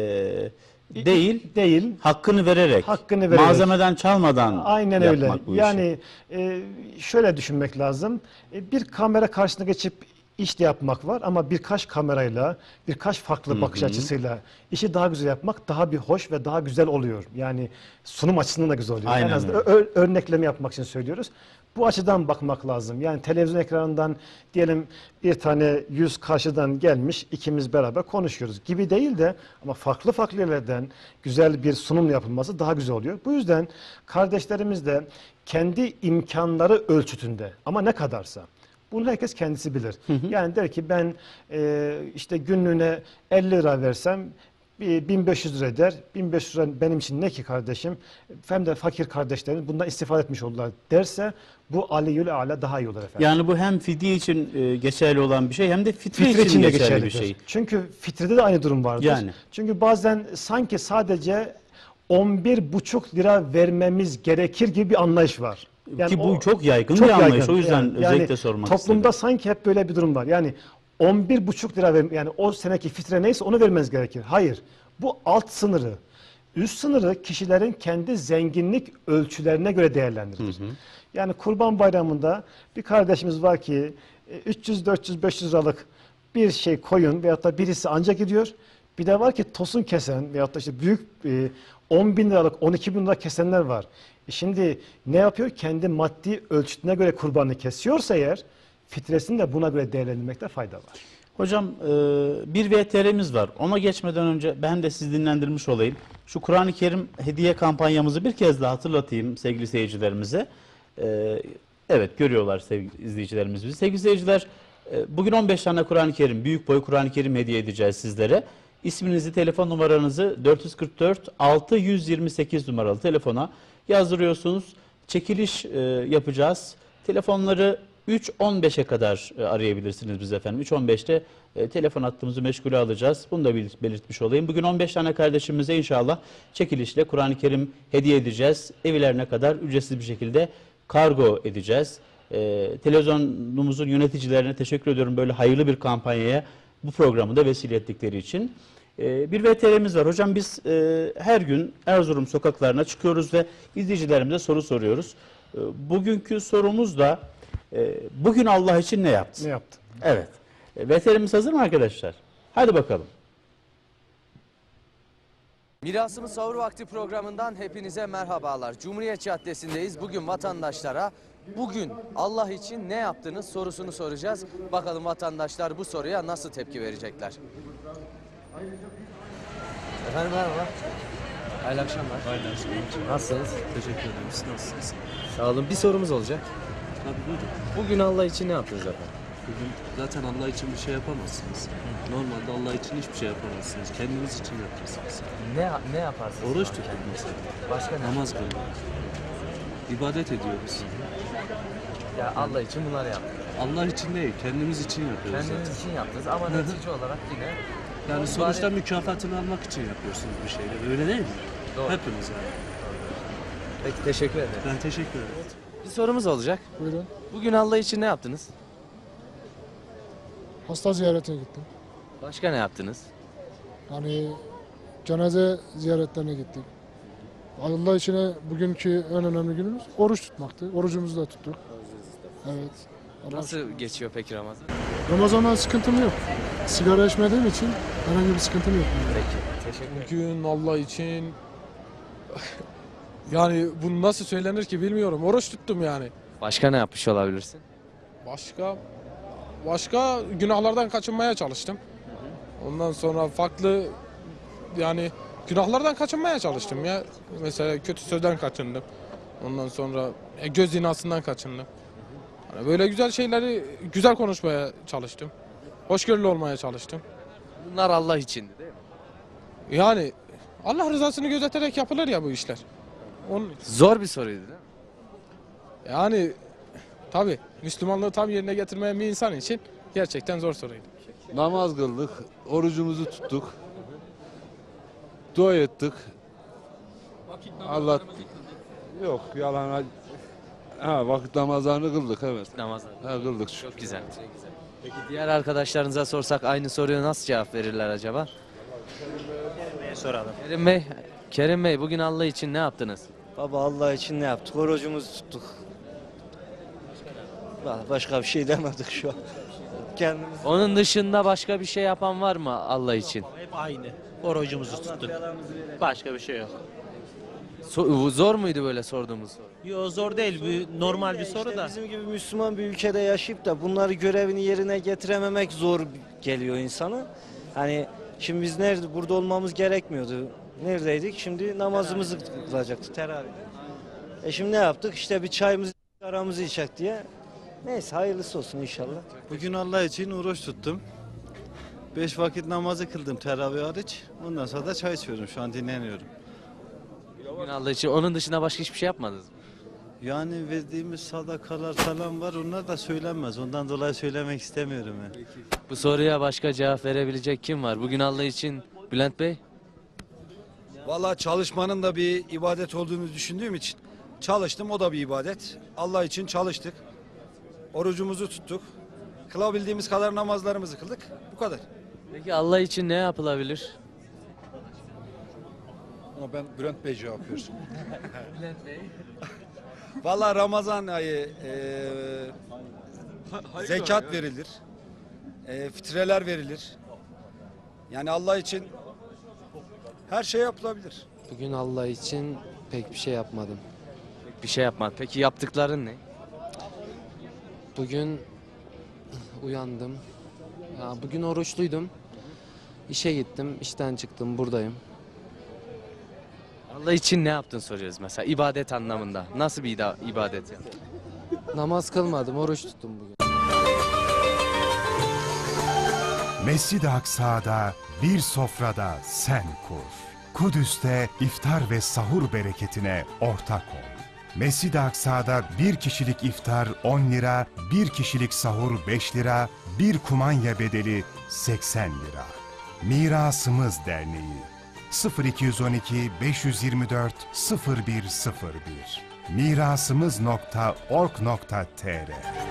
değil, hakkını vererek, malzemeden çalmadan aynen yapmak öyle. bu işi. Yani şöyle düşünmek lazım. Bir kamera karşısına geçip iş de yapmak var ama birkaç kamerayla, birkaç farklı bakış açısıyla işi daha güzel yapmak daha bir hoş ve daha güzel oluyor. Yani sunum açısından da güzel oluyor. Aynen en azından örnekleme yapmak için söylüyoruz. Bu açıdan bakmak lazım. Yani televizyon ekranından diyelim bir tane yüz karşıdan gelmiş, ikimiz beraber konuşuyoruz gibi değil de ama farklı farklı yerlerden güzel bir sunum yapılması daha güzel oluyor. Bu yüzden kardeşlerimiz de kendi imkanları ölçütünde ama ne kadarsa. Bunu herkes kendisi bilir. Yani der ki ben işte günlüğüne 50 lira versem 1500 lira eder. 1500 lira benim için ne ki kardeşim? Hem de fakir kardeşlerim bundan istifade etmiş oldular derse bu aliyül ala daha iyi olur efendim. Yani bu hem fidye için geçerli olan bir şey hem de fitre için de geçerli bir geçerlidir. şey. Çünkü fitrede de aynı durum vardır. Yani. Çünkü bazen sanki sadece 11,5 lira vermemiz gerekir gibi bir anlayış var. Yani ki bu çok yaygın bir anlayış. O yüzden özellikle sormak toplumda istedim. sanki hep böyle bir durum var. Yani 11,5 lira yani o seneki fitre neyse onu vermeniz gerekir. Hayır. Bu alt sınırı. Üst sınırı kişilerin kendi zenginlik ölçülerine göre değerlendirilir. Yani Kurban Bayramı'nda bir kardeşimiz var ki 300, 400, 500 liralık bir şey koyun veyahut da birisi ancak gidiyor. Bir de var ki tosun kesen veyahut da işte büyük 10 bin liralık, 12 bin lira kesenler var. Şimdi ne yapıyor? Kendi maddi ölçütüne göre kurbanını kesiyorsa eğer fitresini de buna göre değerlendirmekte fayda var. Hocam bir VTR'miz var. Ona geçmeden önce ben de sizi dinlendirmiş olayım. Şu Kur'an-ı Kerim hediye kampanyamızı bir kez daha hatırlatayım sevgili seyircilerimize. Evet görüyorlar sevgili izleyicilerimiz bizi. Sevgili seyirciler bugün 15 tane Kur'an-ı Kerim, büyük boy Kur'an-ı Kerim hediye edeceğiz sizlere. İsminizi, telefon numaranızı 444 628 numaralı telefona yazdırıyorsunuz. Çekiliş yapacağız. Telefonları 3.15'e kadar arayabilirsiniz biz efendim. 3.15'te telefon hattımızı meşgule alacağız. Bunu da belirtmiş olayım. Bugün 15 tane kardeşimize inşallah çekilişle Kur'an-ı Kerim hediye edeceğiz. Evlerine kadar ücretsiz bir şekilde kargo edeceğiz. Televizyonumuzun yöneticilerine teşekkür ediyorum böyle hayırlı bir kampanyaya bu programı da vesile ettikleri için. Bir VTR'miz var. Hocam biz her gün Erzurum sokaklarına çıkıyoruz ve izleyicilerimize soru soruyoruz. Bugünkü sorumuz da bugün Allah için ne yaptın? Ne yaptın? Evet. VTR'miz hazır mı arkadaşlar? Hadi bakalım. Mirasımız Sahur Vakti programından hepinize merhabalar. Cumhuriyet Caddesi'ndeyiz. Bugün vatandaşlara bugün Allah için ne yaptınız sorusunu soracağız. Bakalım vatandaşlar bu soruya nasıl tepki verecekler? Efendim merhaba. Hayırlı akşamlar. Hayırlı akşamlar. Nasılsınız? Teşekkür ederim. Siz nasılsınız? Sağ olun. Bir sorumuz olacak. Tabii buyurun. Bugün Allah için ne yaptınız efendim? Bugün zaten Allah için bir şey yapamazsınız. Normalde Allah için hiçbir şey yapamazsınız. Kendiniz için yapacaksınız. Ne yaparsınız? Oruç tutmak. Başka ne? Namaz kılmak. İbadet ediyoruz. Ya Allah için bunları yaptık. Allah için değil, kendimiz için yapıyoruz Kendiniz zaten. için yaptınız ama netice olarak yine Yani sonuçta mükafatını almak için yapıyorsunuz bir şeyleri. Öyle değil mi? Doğru. Hepimiz yani. Peki teşekkür ederim. Ben teşekkür ederim. Bir sorumuz olacak. Buyurun. Bugün Allah için ne yaptınız? Hasta ziyaretine gittim. Başka ne yaptınız? Yani cenaze ziyaretlerine gittik. Allah için bugünkü en önemli günümüz oruç tutmaktı. Orucumuzu da tuttuk. Evet. Nasıl geçiyor peki Ramazan? Ramazan'dan sıkıntım yok. Sigara içmediğim için herhangi bir sıkıntım yok. Peki. Teşekkür ederim. Bugün Allah için yani bunu nasıl söylenir ki bilmiyorum. Oruç tuttum yani. Başka ne yapmış olabilirsin? Başka günahlardan kaçınmaya çalıştım. Ondan sonra farklı yani günahlardan kaçınmaya çalıştım ya. Mesela kötü sözden kaçındım. Ondan sonra göz zinasından kaçındım. Hani böyle güzel şeyleri güzel konuşmaya çalıştım. Hoşgörülü olmaya çalıştım. Bunlar Allah içindi değil mi? Yani Allah rızasını gözeterek yapılır ya bu işler. Onun, Zor bir soruydu değil mi? yani tabii Müslümanlığı tam yerine getirmeyen bir insan için gerçekten zor soruydu. Namaz kıldık, orucumuzu tuttuk, dua ettik. Allah yok yalan. Vakit namazlarını kıldık evet. Namazlar. Kıldık. Çok güzel. Peki diğer arkadaşlarınıza sorsak aynı soruya nasıl cevap verirler acaba? Soralım. Kerim Bey bugün Allah için ne yaptınız? Baba Allah için ne yaptık? Orucumuzu tuttuk. Başka bir şey demedik şu an. Kendimiz Onun dışında başka bir şey yapan var mı Allah için? hep aynı. Orucumuzu tuttuk. Başka bir şey yok. Zor muydu böyle sorduğumuz soru? Yo zor değil. Bu normal bir soru da. Bizim gibi Müslüman bir ülkede yaşayıp da bunları görevini yerine getirememek zor geliyor insana. Hani şimdi biz nerede burada olmamız gerekmiyordu. Neredeydik? Şimdi namazımızı kılacaktık teravih. Şimdi ne yaptık? İşte bir çayımızı aramızı içecek diye. Neyse hayırlısı olsun inşallah. Bugün Allah için oruç tuttum. 5 vakit namazı kıldım teravih hariç. Ondan sonra da çay içiyorum. Şu an dinleniyorum. Bugün Allah için onun dışında başka hiçbir şey yapmadınız mı? Yani verdiğimiz sadakalar falan var. Onlar da söylenmez. Ondan dolayı söylemek istemiyorum yani. Bu soruya başka cevap verebilecek kim var? Bugün Allah için Bülent Bey? Vallahi çalışmanın da bir ibadet olduğunu düşündüğüm için çalıştım, o da bir ibadet. Allah için çalıştık. Orucumuzu tuttuk. Kılabildiğimiz kadar namazlarımızı kıldık. Bu kadar. Peki Allah için ne yapılabilir? Ama ben Bülent Bey cevap veriyorum. Bülent Bey. Vallahi Ramazan ayı zekat verilir. Fitreler verilir. Yani Allah için her şey yapılabilir. Bugün Allah için pek bir şey yapmadım. Bir şey yapmadı. Peki yaptıkların ne? Bugün uyandım. Ya bugün oruçluydum. İşe gittim, işten çıktım, buradayım. Allah için ne yaptın soruyoruz mesela ibadet anlamında. Nasıl bir ibadet yaptın? Namaz kılmadım, oruç tuttum bugün. Mescid-i Aksa'da bir sofrada sen kur. Kudüs'te iftar ve sahur bereketine ortak ol. Mescid-i Aksa'da bir kişilik iftar 10 lira, bir kişilik sahur 5 lira, bir kumanya bedeli 80 lira. Mirasımız Derneği 0212 524 0101 mirasımız.org.tr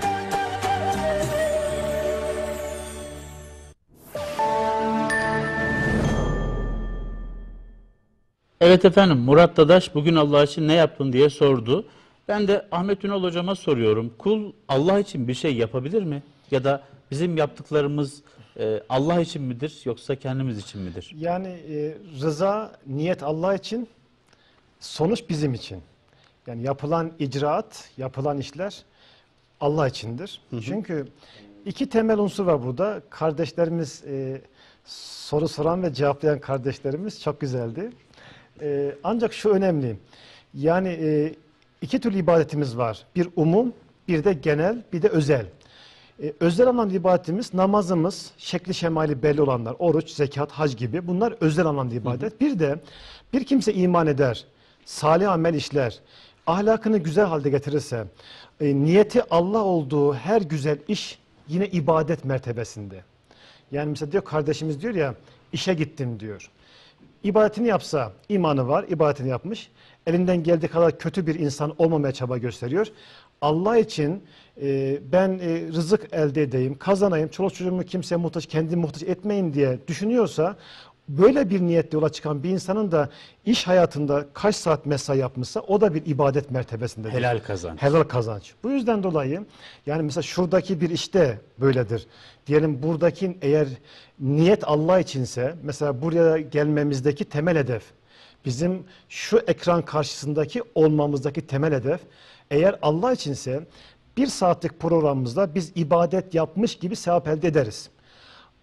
Evet efendim, Murat Dadaş bugün Allah için ne yaptın diye sordu. Ben de Ahmet Ünal hocama soruyorum. Kul Allah için bir şey yapabilir mi? Ya da bizim yaptıklarımız Allah için midir yoksa kendimiz için midir? Yani rıza, niyet Allah için, sonuç bizim için. Yani yapılan icraat, yapılan işler Allah içindir. Çünkü iki temel unsur var burada. Kardeşlerimiz, soru soran ve cevaplayan kardeşlerimiz çok güzeldi. Ancak şu önemli. Yani iki türlü ibadetimiz var. Bir umum, bir de genel, bir de özel. Özel anlamda ibadetimiz, namazımız, şekli şemali belli olanlar, oruç, zekat, hac gibi bunlar özel anlamda ibadet. Bir de bir kimse iman eder, salih amel işler, ahlakını güzel halde getirirse, niyeti Allah olduğu her güzel iş yine ibadet mertebesinde. Yani mesela diyor kardeşimiz diyor ya, işe gittim diyor. İbadetini yapsa, imanı var, ibadetini yapmış. Elinden geldiği kadar kötü bir insan olmamaya çaba gösteriyor. Allah için ben rızık elde edeyim, kazanayım, çoluk çocuğumu kimseye muhtaç, kendimi muhtaç etmeyin diye düşünüyorsa, böyle bir niyetle yola çıkan bir insanın da iş hayatında kaç saat mesai yapmışsa o da bir ibadet mertebesindedir. Helal kazanç. Helal kazanç. Bu yüzden dolayı yani mesela şuradaki bir işte böyledir. Diyelim buradaki eğer niyet Allah içinse mesela buraya gelmemizdeki temel hedef bizim şu ekran karşısındaki olmamızdaki temel hedef eğer Allah içinse bir saatlik programımızda biz ibadet yapmış gibi sevap elde ederiz.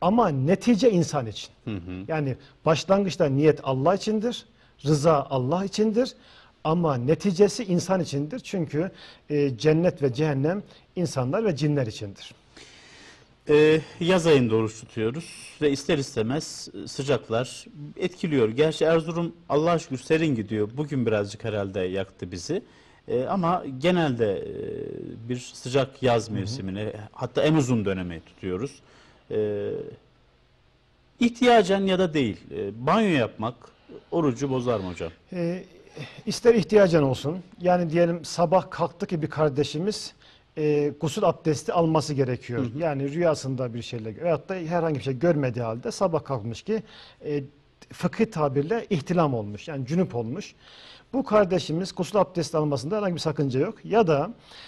Ama netice insan için. Yani başlangıçta niyet Allah içindir, rıza Allah içindir. Ama neticesi insan içindir. Çünkü cennet ve cehennem insanlar ve cinler içindir. Yaz ayında oruç tutuyoruz ve ister istemez sıcaklar etkiliyor. Gerçi Erzurum Allah'a şükür serin gidiyor. Bugün birazcık herhalde yaktı bizi. Ama genelde bir sıcak yaz mevsimini, hatta en uzun dönemi tutuyoruz. İhtiyacan ya da değil, banyo yapmak orucu bozar mı hocam? İster ihtiyacan olsun. Yani diyelim sabah kalktı ki bir kardeşimiz gusül abdesti alması gerekiyor. Yani rüyasında bir şeyle veyahut da herhangi bir şey görmediği halde sabah kalkmış ki fıkhi tabirle ihtilam olmuş. Yani cünüp olmuş. Bu kardeşimiz gusül abdesti almasında herhangi bir sakınca yok. Ya da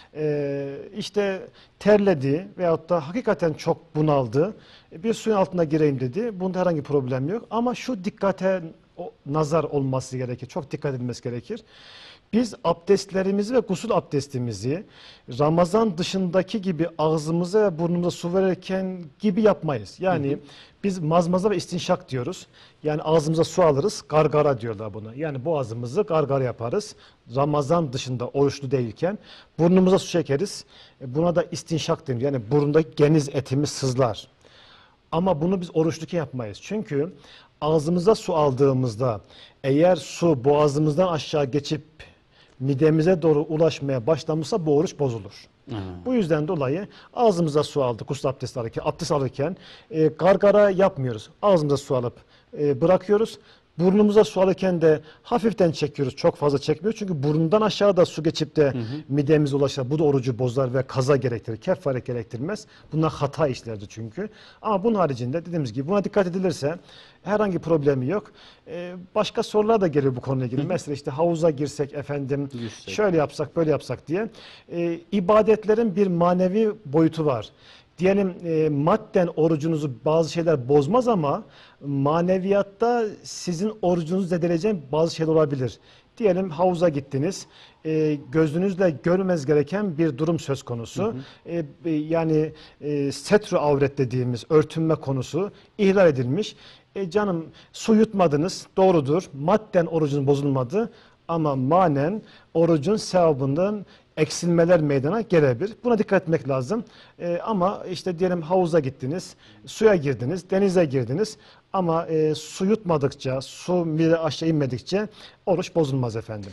işte terledi veyahut da hakikaten çok bunaldı. Bir suyun altına gireyim dedi. Bunda herhangi bir problem yok. Ama şu dikkate nazar olması gerekir. Çok dikkat edilmesi gerekir. Biz abdestlerimizi ve gusül abdestimizi Ramazan dışındaki gibi ağzımıza ve burnumuza su verirken gibi yapmayız. Yani biz mazmaza ve istinşak diyoruz. Yani ağzımıza su alırız, gargara diyorlar buna. Yani boğazımızı gargara yaparız. Ramazan dışında oruçlu değilken burnumuza su çekeriz. Buna da istinşak denir. Yani burundaki geniz etimiz sızlar. Ama bunu biz oruçluyken yapmayız. Çünkü ağzımıza su aldığımızda eğer su boğazımızdan aşağı geçip midemize doğru ulaşmaya başlamışsa bu oruç bozulur. Bu yüzden dolayı ağzımıza su aldık, gusül abdesti alırken, abdest alırken gargara yapmıyoruz. Ağzımıza su alıp bırakıyoruz. Burnumuza su alırken de hafiften çekiyoruz. Çok fazla çekmiyoruz. Çünkü burnundan aşağıda su geçip de midemize ulaşır. Bu da orucu bozar ve kaza gerektirir. Kefaret gerektirmez. Bunlar hata işlerdir çünkü. Ama bunun haricinde dediğimiz gibi buna dikkat edilirse herhangi problemi yok. Başka sorular da geliyor bu konuyla ilgili. Mesela işte havuza girsek efendim, şöyle yapsak böyle yapsak diye. İbadetlerin bir manevi boyutu var. Diyelim madden orucunuzu bazı şeyler bozmaz ama maneviyatta sizin orucunuzu zedeleyeceğin bazı şeyler olabilir. Diyelim havuza gittiniz, gözünüzle görmez gereken bir durum söz konusu. Yani setru avret dediğimiz örtünme konusu ihlal edilmiş. Canım su yutmadınız, doğrudur. Madden orucun bozulmadı ama manen orucun sevabından eksilmeler meydana gelebilir. Buna dikkat etmek lazım. Ama işte diyelim havuza gittiniz, suya girdiniz, denize girdiniz ama su yutmadıkça, su mide aşağı inmedikçe oruç bozulmaz efendim.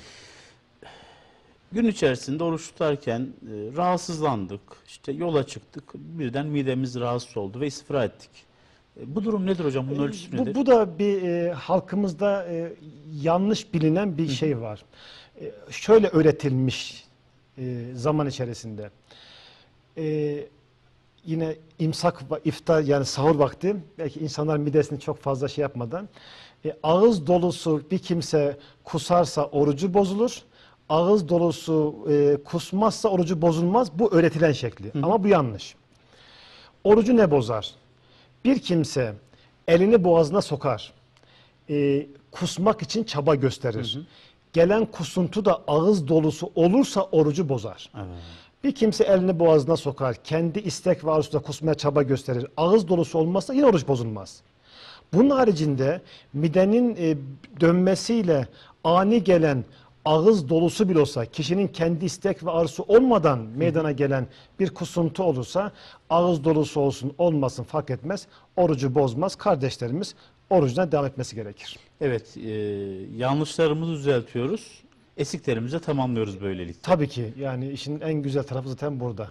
Gün içerisinde oruç tutarken rahatsızlandık, işte yola çıktık, birden midemiz rahatsız oldu ve istifra ettik. Bu durum nedir hocam? Bunun ölçüsü nedir? Bu da bir halkımızda yanlış bilinen bir şey var. Şöyle öğretilmiş zaman içerisinde. Yine imsak ve iftar yani sahur vakti belki insanlar midesini çok fazla şey yapmadan ağız dolusu bir kimse kusarsa orucu bozulur. Ağız dolusu kusmazsa orucu bozulmaz. Bu öğretilen şekli. Ama bu yanlış. Orucu ne bozar? Bir kimse elini boğazına sokar. Kusmak için çaba gösterir. Gelen kusuntu da ağız dolusu olursa orucu bozar. Bir kimse elini boğazına sokar, kendi istek ve arzusuyla kusmaya çaba gösterir. Ağız dolusu olmazsa yine oruç bozulmaz. Bunun haricinde midenin dönmesiyle ani gelen ağız dolusu bile olsa, kişinin kendi istek ve arzusu olmadan meydana gelen bir kusuntu olursa, ağız dolusu olsun olmasın fark etmez, orucu bozmaz. Kardeşlerimiz orucuna devam etmesi gerekir. Evet, yanlışlarımızı düzeltiyoruz, eksiklerimizi tamamlıyoruz böylelikle. Tabii ki, yani işin en güzel tarafı zaten burada.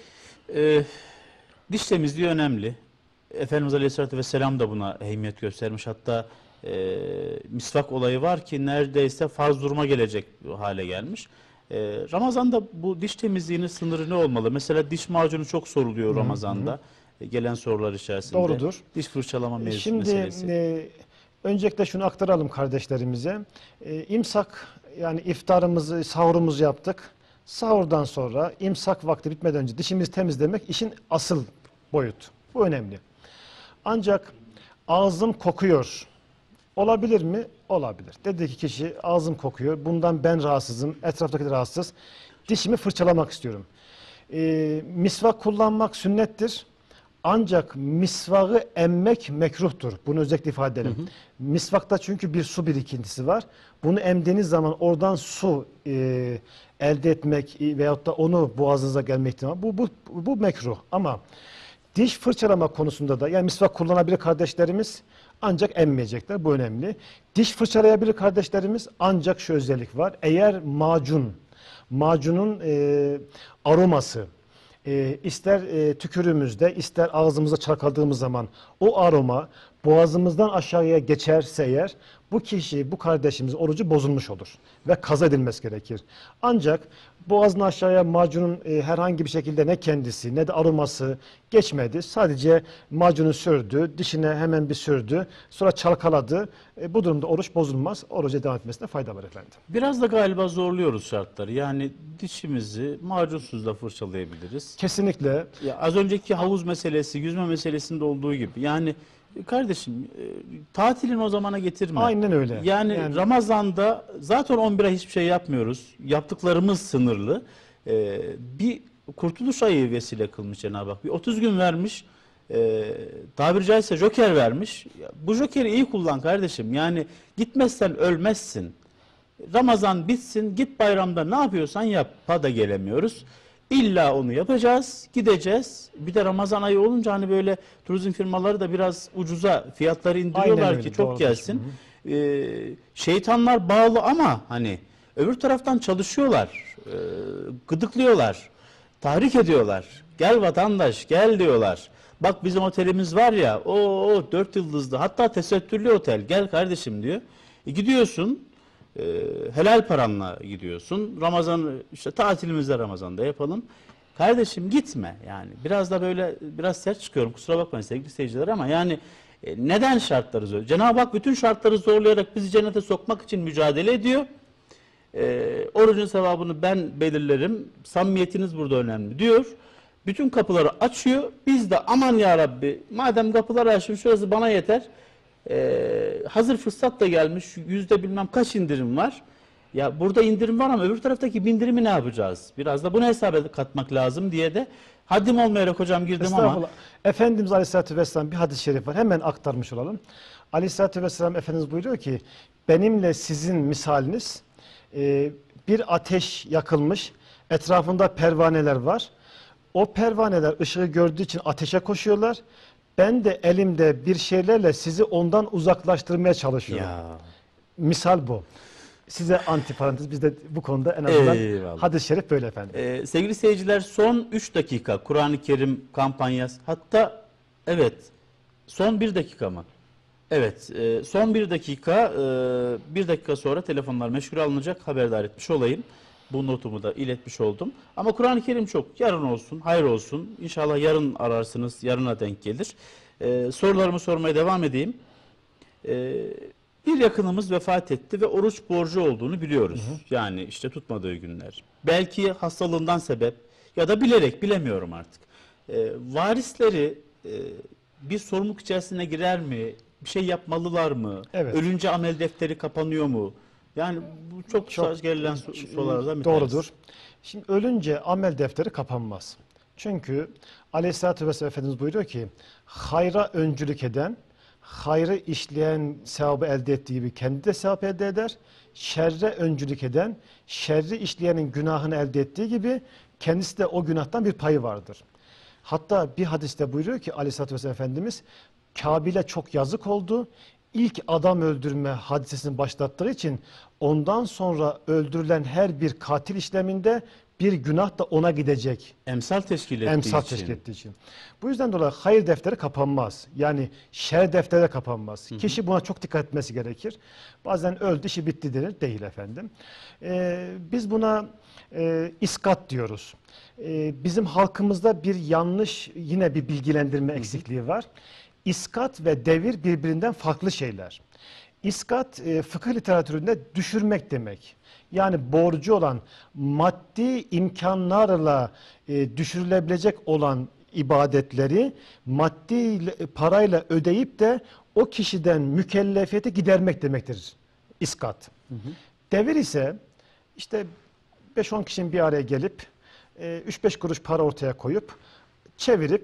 Diş temizliği önemli. Efendimiz Aleyhisselatü Vesselam da buna ehemmiyet göstermiş. Hatta misvak olayı var ki neredeyse farz duruma gelecek hale gelmiş. Ramazan'da bu diş temizliğinin sınırı ne olmalı? Mesela diş macunu çok soruluyor Ramazan'da. Gelen sorular içerisinde. Doğrudur. Diş fırçalama meselesi. Şimdi öncelikle şunu aktaralım kardeşlerimize. İmsak yani iftarımızı, sahurumuzu yaptık. Sahurdan sonra imsak vakti bitmeden önce dişimizi temizlemek işin asıl boyut. Bu önemli. Ancak ağzım kokuyor. Olabilir mi? Olabilir. Dedi ki kişi ağzım kokuyor. Bundan ben rahatsızım. Etraftakiler rahatsız. Dişimi fırçalamak istiyorum. Misvak kullanmak sünnettir. Ancak misvağı emmek mekruhtur. Bunu özellikle ifade edelim. Misvakta çünkü bir su birikintisi var. Bunu emdiğiniz zaman oradan su elde etmek veyahut da onu boğazınıza gelme ihtimali bu mekruh. Ama diş fırçalama konusunda da yani misvak kullanabilir kardeşlerimiz ancak emmeyecekler. Bu önemli. Diş fırçalayabilir kardeşlerimiz ancak şu özellik var. Eğer macunun aroması ister tükürüğümüzde ister ağzımıza çalkaladığımız zaman o aroma boğazımızdan aşağıya geçerse eğer bu kardeşimiz orucu bozulmuş olur ve kaza edilmesi gerekir. Ancak boğazın aşağıya macunun herhangi bir şekilde ne kendisi ne de aroması geçmedi. Sadece macunu sürdü, dişine hemen bir sürdü, sonra çalkaladı. Bu durumda oruç bozulmaz. Oruca devam etmesine fayda var efendim. Biraz da galiba zorluyoruz şartları. Yani dişimizi macunsuz da fırçalayabiliriz. Kesinlikle. Ya az önceki havuz meselesi, yüzme meselesinde olduğu gibi. Yani kardeşim tatilin o zamana getirme. Aynen öyle. Yani Ramazan'da zaten 11 ay hiçbir şey yapmıyoruz. Yaptıklarımız sınırlı. Bir kurtuluş ayı vesile kılmış Cenab-ı Hak. Bir 30 gün vermiş. Tabiri caizse joker vermiş. Bu jokeri iyi kullan kardeşim. Yani gitmezsen ölmezsin. Ramazan bitsin, git bayramda ne yapıyorsan yap. Da gelemiyoruz. İlla onu yapacağız, gideceğiz. Bir de Ramazan ayı olunca hani böyle turizm firmaları da biraz ucuza fiyatları indiriyorlar ki çok gelsin. Şeytanlar bağlı ama hani öbür taraftan çalışıyorlar, gıdıklıyorlar, tahrik ediyorlar. Gel vatandaş, gel diyorlar. Bak bizim otelimiz var ya, o 4 yıldızlı, hatta tesettürlü otel, gel kardeşim diyor. Gidiyorsun. Helal paranla gidiyorsun. Ramazan işte tatilimizde Ramazan'da yapalım. Kardeşim gitme yani. Biraz da böyle biraz sert çıkıyorum. Kusura bakmayın sevgili seyirciler ama yani neden şartları zor? Cenab-ı Hak bütün şartları zorlayarak bizi cennete sokmak için mücadele ediyor. Orucun sevabını ben belirlerim. Samimiyetiniz burada önemli diyor. Bütün kapıları açıyor. Biz de aman ya Rabbi madem kapıları açmış şurası bana yeter. Hazır fırsat da gelmiş. Yüzde bilmem kaç indirim var. Ya burada indirim var ama öbür taraftaki bindirimi ne yapacağız? Biraz da bunu hesaba katmak lazım diye de haddim olmayarak hocam girdim ama. Efendimiz Aleyhisselatü Vesselam bir hadis-i şerif var. Hemen aktarmış olalım. Aleyhisselatü Vesselam Efendimiz buyuruyor ki benimle sizin misaliniz bir ateş yakılmış. Etrafında pervaneler var. O pervaneler ışığı gördüğü için ateşe koşuyorlar. Ben de elimde bir şeylerle sizi ondan uzaklaştırmaya çalışıyorum. Misal bu. Size antiparantez, biz de bu konuda en azından hadis-i şerif böyle efendim. Sevgili seyirciler son 3 dakika Kur'an-ı Kerim kampanyası, hatta evet son 1 dakika mı? Evet son 1 dakika, 1 dakika sonra telefonlar meşgul alınacak, haberdar etmiş olayım. Bu notumu da iletmiş oldum. Ama Kur'an-ı Kerim çok. Yarın olsun, hayır olsun. İnşallah yarın ararsınız, yarına denk gelir. Sorularımı sormaya devam edeyim. Bir yakınımız vefat etti ve oruç borcu olduğunu biliyoruz. Yani işte tutmadığı günler. Belki hastalığından sebep ya da bilerek, bilemiyorum artık. Varisleri bir sorumluluk içerisine girer mi? Bir şey yapmalılar mı? Evet. Ölünce amel defteri kapanıyor mu? Yani bu çok gelen sorulardan bir tanesi. Doğrudur. Şimdi ölünce amel defteri kapanmaz. Çünkü Aleyhisselatü Vesselam Efendimiz buyuruyor ki hayra öncülük eden, hayrı işleyen sevabı elde ettiği gibi kendi de sevap elde eder. Şerre öncülük eden, şerri işleyenin günahını elde ettiği gibi kendisi de o günahtan bir payı vardır. Hatta bir hadiste buyuruyor ki Aleyhisselatü Vesselam Efendimiz Kabil'e çok yazık oldu. İlk adam öldürme hadisesini başlattığı için ondan sonra öldürülen her bir katil işleminde bir günah da ona gidecek. Emsal teşkil ettiği için. Bu yüzden dolayı hayır defteri kapanmaz. Yani şer defteri de kapanmaz. Kişi buna çok dikkat etmesi gerekir. Bazen öldü işi bitti denir. Değil efendim. Biz buna iskat diyoruz. Bizim halkımızda bir yanlış yine bir bilgilendirme eksikliği var. İskat ve devir birbirinden farklı şeyler. İskat fıkıh literatüründe düşürmek demek. Yani borcu olan maddi imkanlarla düşürülebilecek olan ibadetleri maddi parayla ödeyip de o kişiden mükellefiyeti gidermek demektir iskat. Devir ise işte 5-10 kişinin bir araya gelip 3-5 kuruş para ortaya koyup çevirip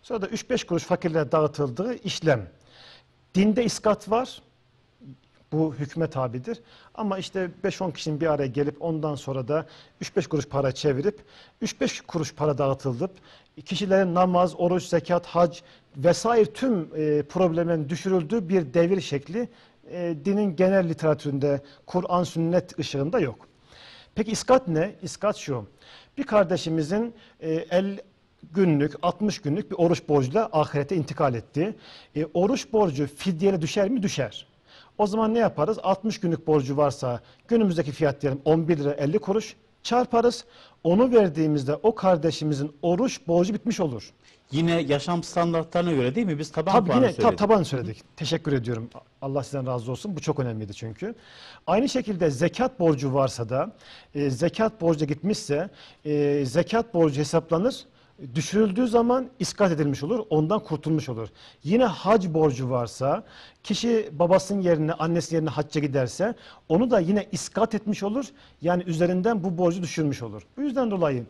Sonra da 3-5 kuruş fakirlere dağıtıldığı işlem. Dinde iskat var. Bu hükme tabidir. Ama işte 5-10 kişinin bir araya gelip ondan sonra da 3-5 kuruş para çevirip 3-5 kuruş para dağıtılıp kişilerin namaz, oruç, zekat, hac vesaire tüm problemlerin düşürüldüğü bir devir şekli dinin genel literatüründe Kur'an, sünnet ışığında yok. Peki iskat ne? İskat şu. Bir kardeşimizin 50 günlük, 60 günlük bir oruç borcuyla ahirete intikal etti. Oruç borcu fidyeli düşer mi? Düşer. O zaman ne yaparız? 60 günlük borcu varsa günümüzdeki fiyat diyelim 11 lira 50 kuruş çarparız. Onu verdiğimizde o kardeşimizin oruç borcu bitmiş olur. Yine yaşam standartlarına göre değil mi? Biz taban puanı söyledik. Taban söyledik. Teşekkür ediyorum. Allah sizden razı olsun. Bu çok önemliydi çünkü. Aynı şekilde zekat borcu varsa da zekat borcu gitmişse zekat borcu hesaplanır. Düşürüldüğü zaman iskat edilmiş olur, ondan kurtulmuş olur. Yine hac borcu varsa, kişi babasının yerine, annesinin yerine hacca giderse, onu da yine iskat etmiş olur. Yani üzerinden bu borcu düşürmüş olur. Bu yüzden dolayı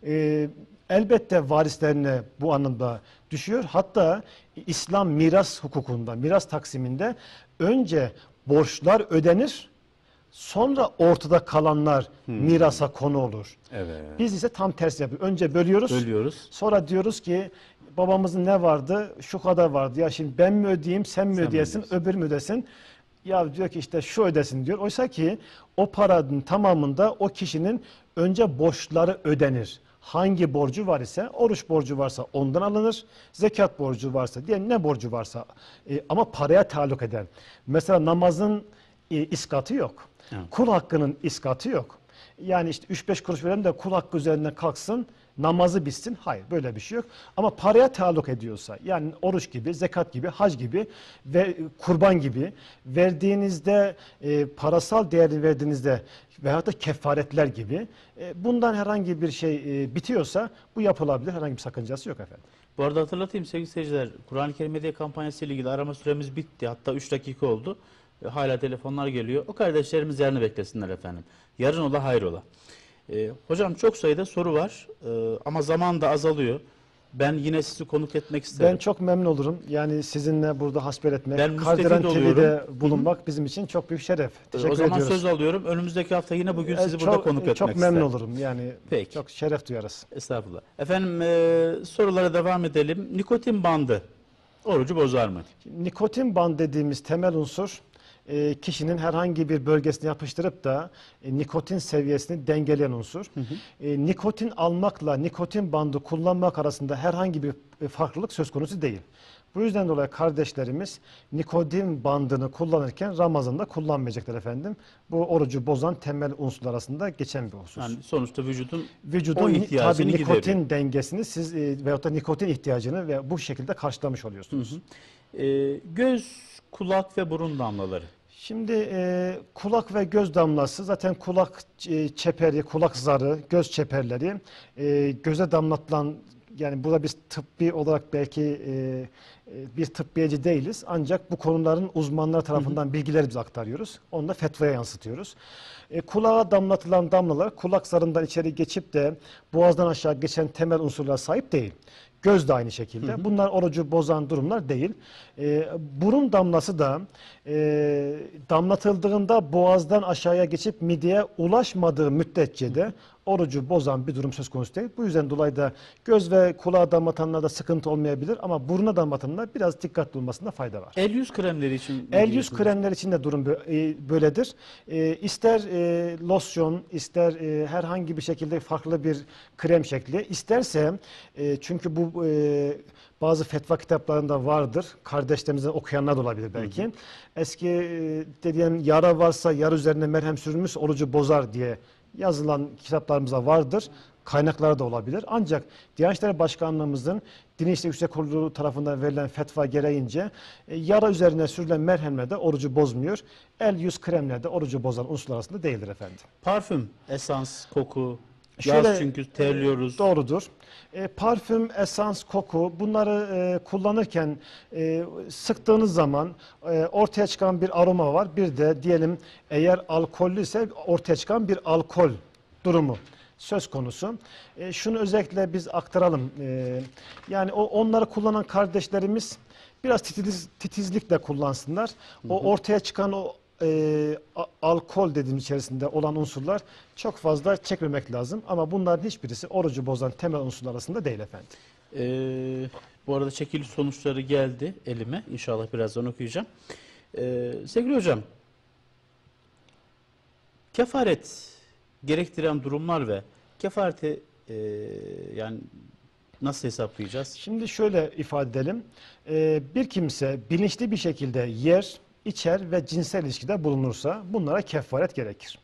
elbette varislerine bu anlamda düşüyor. Hatta İslam miras hukukunda, miras taksiminde önce borçlar ödenir, sonra ortada kalanlar mirasa konu olur. Evet. Biz ise tam tersi yapıyoruz. Önce bölüyoruz. Sonra diyoruz ki babamızın ne vardı? Şu kadar vardı. Ya şimdi ben mi ödeyeyim, sen mi ödeyesin, öbür mü ödesin? Ya diyor ki işte şu ödesin diyor. Oysa ki o paranın tamamında o kişinin önce borçları ödenir. Hangi borcu var ise, oruç borcu varsa ondan alınır, zekat borcu varsa, diye ne borcu varsa ama paraya taalluk eden. Mesela namazın iskatı yok. Evet. Kul hakkının iskatı yok. Yani işte 3-5 kuruş verelim de kul hakkı üzerine kalksın, namazı bitsin. Hayır, böyle bir şey yok. Ama paraya taalluk ediyorsa, yani oruç gibi, zekat gibi, hac gibi ve kurban gibi verdiğinizde, parasal değerini verdiğinizde veyahut da kefaretler gibi bundan herhangi bir şey bitiyorsa bu yapılabilir. Herhangi bir sakıncası yok efendim. Bu arada hatırlatayım sevgili seyirciler, Kur'an-ı Kerim Hediye Kampanyası ile ilgili arama süremiz bitti. Hatta 3 dakika oldu. Hala telefonlar geliyor. O kardeşlerimiz yarını beklesinler efendim. Yarın ola hayrola. Hocam çok sayıda soru var ama zaman da azalıyor. Ben yine sizi konuk etmek isterim. Ben çok memnun olurum. Yani sizinle burada hasbihal etmek, Ben Kardelen TV'de bulunmak bizim için çok büyük şeref. Teşekkür ediyoruz. O zaman söz alıyorum. Önümüzdeki hafta yine bugün sizi burada konuk etmek isterim. Çok memnun olurum. Yani peki. Çok şeref duyarız. Estağfurullah. Efendim sorulara devam edelim. Nikotin bandı orucu bozar mı? Nikotin bandı dediğimiz temel unsur kişinin herhangi bir bölgesine yapıştırıp da nikotin seviyesini dengeleyen unsur. Nikotin almakla nikotin bandı kullanmak arasında herhangi bir farklılık söz konusu değil. Bu yüzden dolayı kardeşlerimiz nikotin bandını kullanırken Ramazan'da kullanmayacaklar efendim. Bu orucu bozan temel unsurlar arasında geçen bir husus. Yani sonuçta vücudun o ihtiyacını tabii nikotin gideriyor. Dengesini siz veyahut da nikotin ihtiyacını ve bu şekilde karşılamış oluyorsunuz. Göz, kulak ve burun damlaları. Şimdi kulak ve göz damlası zaten kulak çeperi, kulak zarı, göz çeperleri göze damlatılan, yani burada biz tıbbi olarak belki bir tıbbiyeci değiliz ancak bu konuların uzmanlar tarafından bilgileri biz aktarıyoruz. Onu da fetvaya yansıtıyoruz. Kulağa damlatılan damlalar kulak zarından içeri geçip de boğazdan aşağı geçen temel unsurlara sahip değil. Göz de aynı şekilde. Bunlar orucu bozan durumlar değil. Burun damlası da damlatıldığında boğazdan aşağıya geçip mideye ulaşmadığı müddetçe de orucu bozan bir durum söz konusu değil. Bu yüzden dolayı da göz ve kulağa damlatanlarda sıkıntı olmayabilir ama buruna damlatanlar biraz dikkatli olmasında fayda var. El yüz kremleri için? El yüz kremleri için de durum böyledir. İster losyon, ister herhangi bir şekilde farklı bir krem şekli, isterse çünkü bu bazı fetva kitaplarında vardır. Kardeşlerimizden okuyanlar da olabilir belki. Eski dediğim yara varsa yara üzerine merhem sürülmüş orucu bozar diye yazılan kitaplarımızda vardır. Kaynakları da olabilir. Ancak Diyanet İşleri Başkanlığımızın Din İşleri Yüksek Kurulu tarafından verilen fetva gereğince yara üzerine sürülen merhemle de orucu bozmuyor. El yüz kremle de orucu bozan unsurlar arasında değildir efendim. Parfüm, esans, koku, yaz çünkü terliyoruz. Doğrudur. Parfüm, esans, koku bunları kullanırken sıktığınız zaman ortaya çıkan bir aroma var. Bir de diyelim eğer alkollü ise ortaya çıkan bir alkol durumu söz konusu. Şunu özellikle biz aktaralım. Yani onları kullanan kardeşlerimiz biraz titizlikle kullansınlar. O ortaya çıkan o alkol dediğimiz içerisinde olan unsurlar çok fazla çekmemek lazım. Ama bunların hiçbirisi orucu bozan temel unsurlar arasında değil efendim. Bu arada çekili sonuçları geldi elime. İnşallah birazdan okuyacağım. Sevgili hocam, kefaret gerektiren durumlar ve kefareti yani nasıl hesaplayacağız? Şimdi şöyle ifade edelim. Bir kimse bilinçli bir şekilde yer, içer ve cinsel ilişkide bulunursa bunlara kefaret gerekir.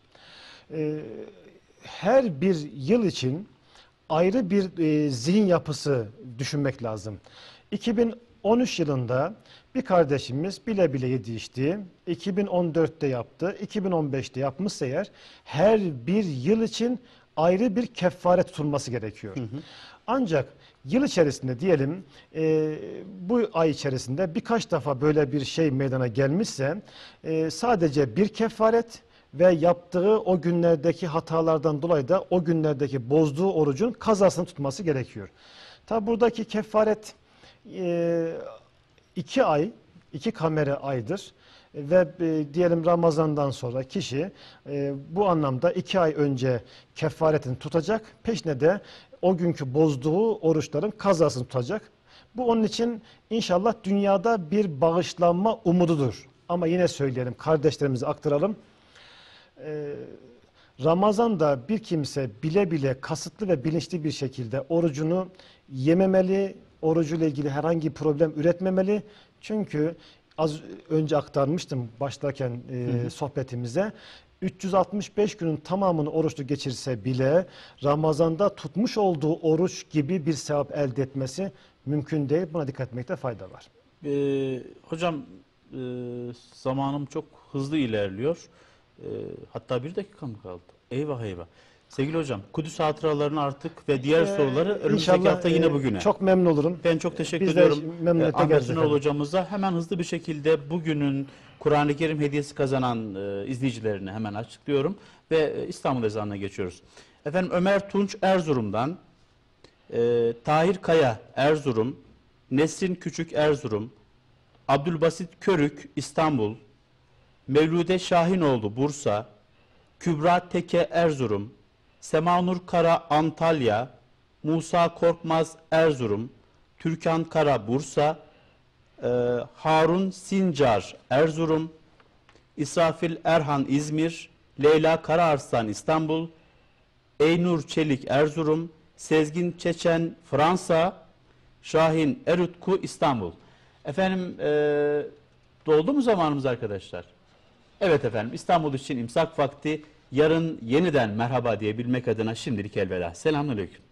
Her bir yıl için ayrı bir zihin yapısı düşünmek lazım. 2013 yılında bir kardeşimiz bile bile yedi içti, 2014'te yaptı, 2015'te yapmışsa eğer her bir yıl için ayrı bir kefaret tutulması gerekiyor. Ancak yıl içerisinde diyelim bu ay içerisinde birkaç defa böyle bir şey meydana gelmişse sadece bir kefaret ve yaptığı o günlerdeki hatalardan dolayı da o günlerdeki bozduğu orucun kazasını tutması gerekiyor. Tabi buradaki kefaret 2 ay, 2 kamera aydır ve diyelim Ramazan'dan sonra kişi bu anlamda 2 ay önce kefaretini tutacak, peşine de o günkü bozduğu oruçların kazasını tutacak. Bu onun için inşallah dünyada bir bağışlanma umududur. Ama yine söyleyelim, kardeşlerimize aktaralım. Ramazan'da bir kimse bile bile kasıtlı ve bilinçli bir şekilde orucunu yememeli, orucuyla ilgili herhangi bir problem üretmemeli. Çünkü az önce aktarmıştım başlarken sohbetimize. 365 günün tamamını oruçlu geçirse bile Ramazan'da tutmuş olduğu oruç gibi bir sevap elde etmesi mümkün değil. Buna dikkat etmekte fayda var. Hocam zamanım çok hızlı ilerliyor. Hatta 1 dakika mı kaldı? Eyvah eyvah. Sevgili hocam, Kudüs hatıralarını artık ve diğer soruları önümüzdeki hafta yine bugüne. Çok memnun olurum. Ben çok teşekkür Biz ediyorum. Ahmet Sunal hocamıza hemen hızlı bir şekilde bugünün Kur'an-ı Kerim hediyesi kazanan izleyicilerini hemen açıklıyorum ve İstanbul ezanına geçiyoruz. Efendim Ömer Tunç Erzurum'dan, Tahir Kaya Erzurum, Nesrin Küçük Erzurum, Abdülbasit Körük İstanbul, Mevlüde Şahinoğlu Bursa, Kübra Teke Erzurum, Semanur Kara Antalya, Musa Korkmaz Erzurum, Türkan Kara Bursa, Harun Sincar Erzurum, İsrafil Erhan İzmir, Leyla Karaarslan İstanbul, Eynur Çelik Erzurum, Sezgin Çeçen Fransa, Şahin Erutku İstanbul. Efendim doldu mu zamanımız arkadaşlar? Evet efendim, İstanbul için imsak vakti. Yarın yeniden merhaba diyebilmek adına şimdilik elveda. Selamünaleyküm.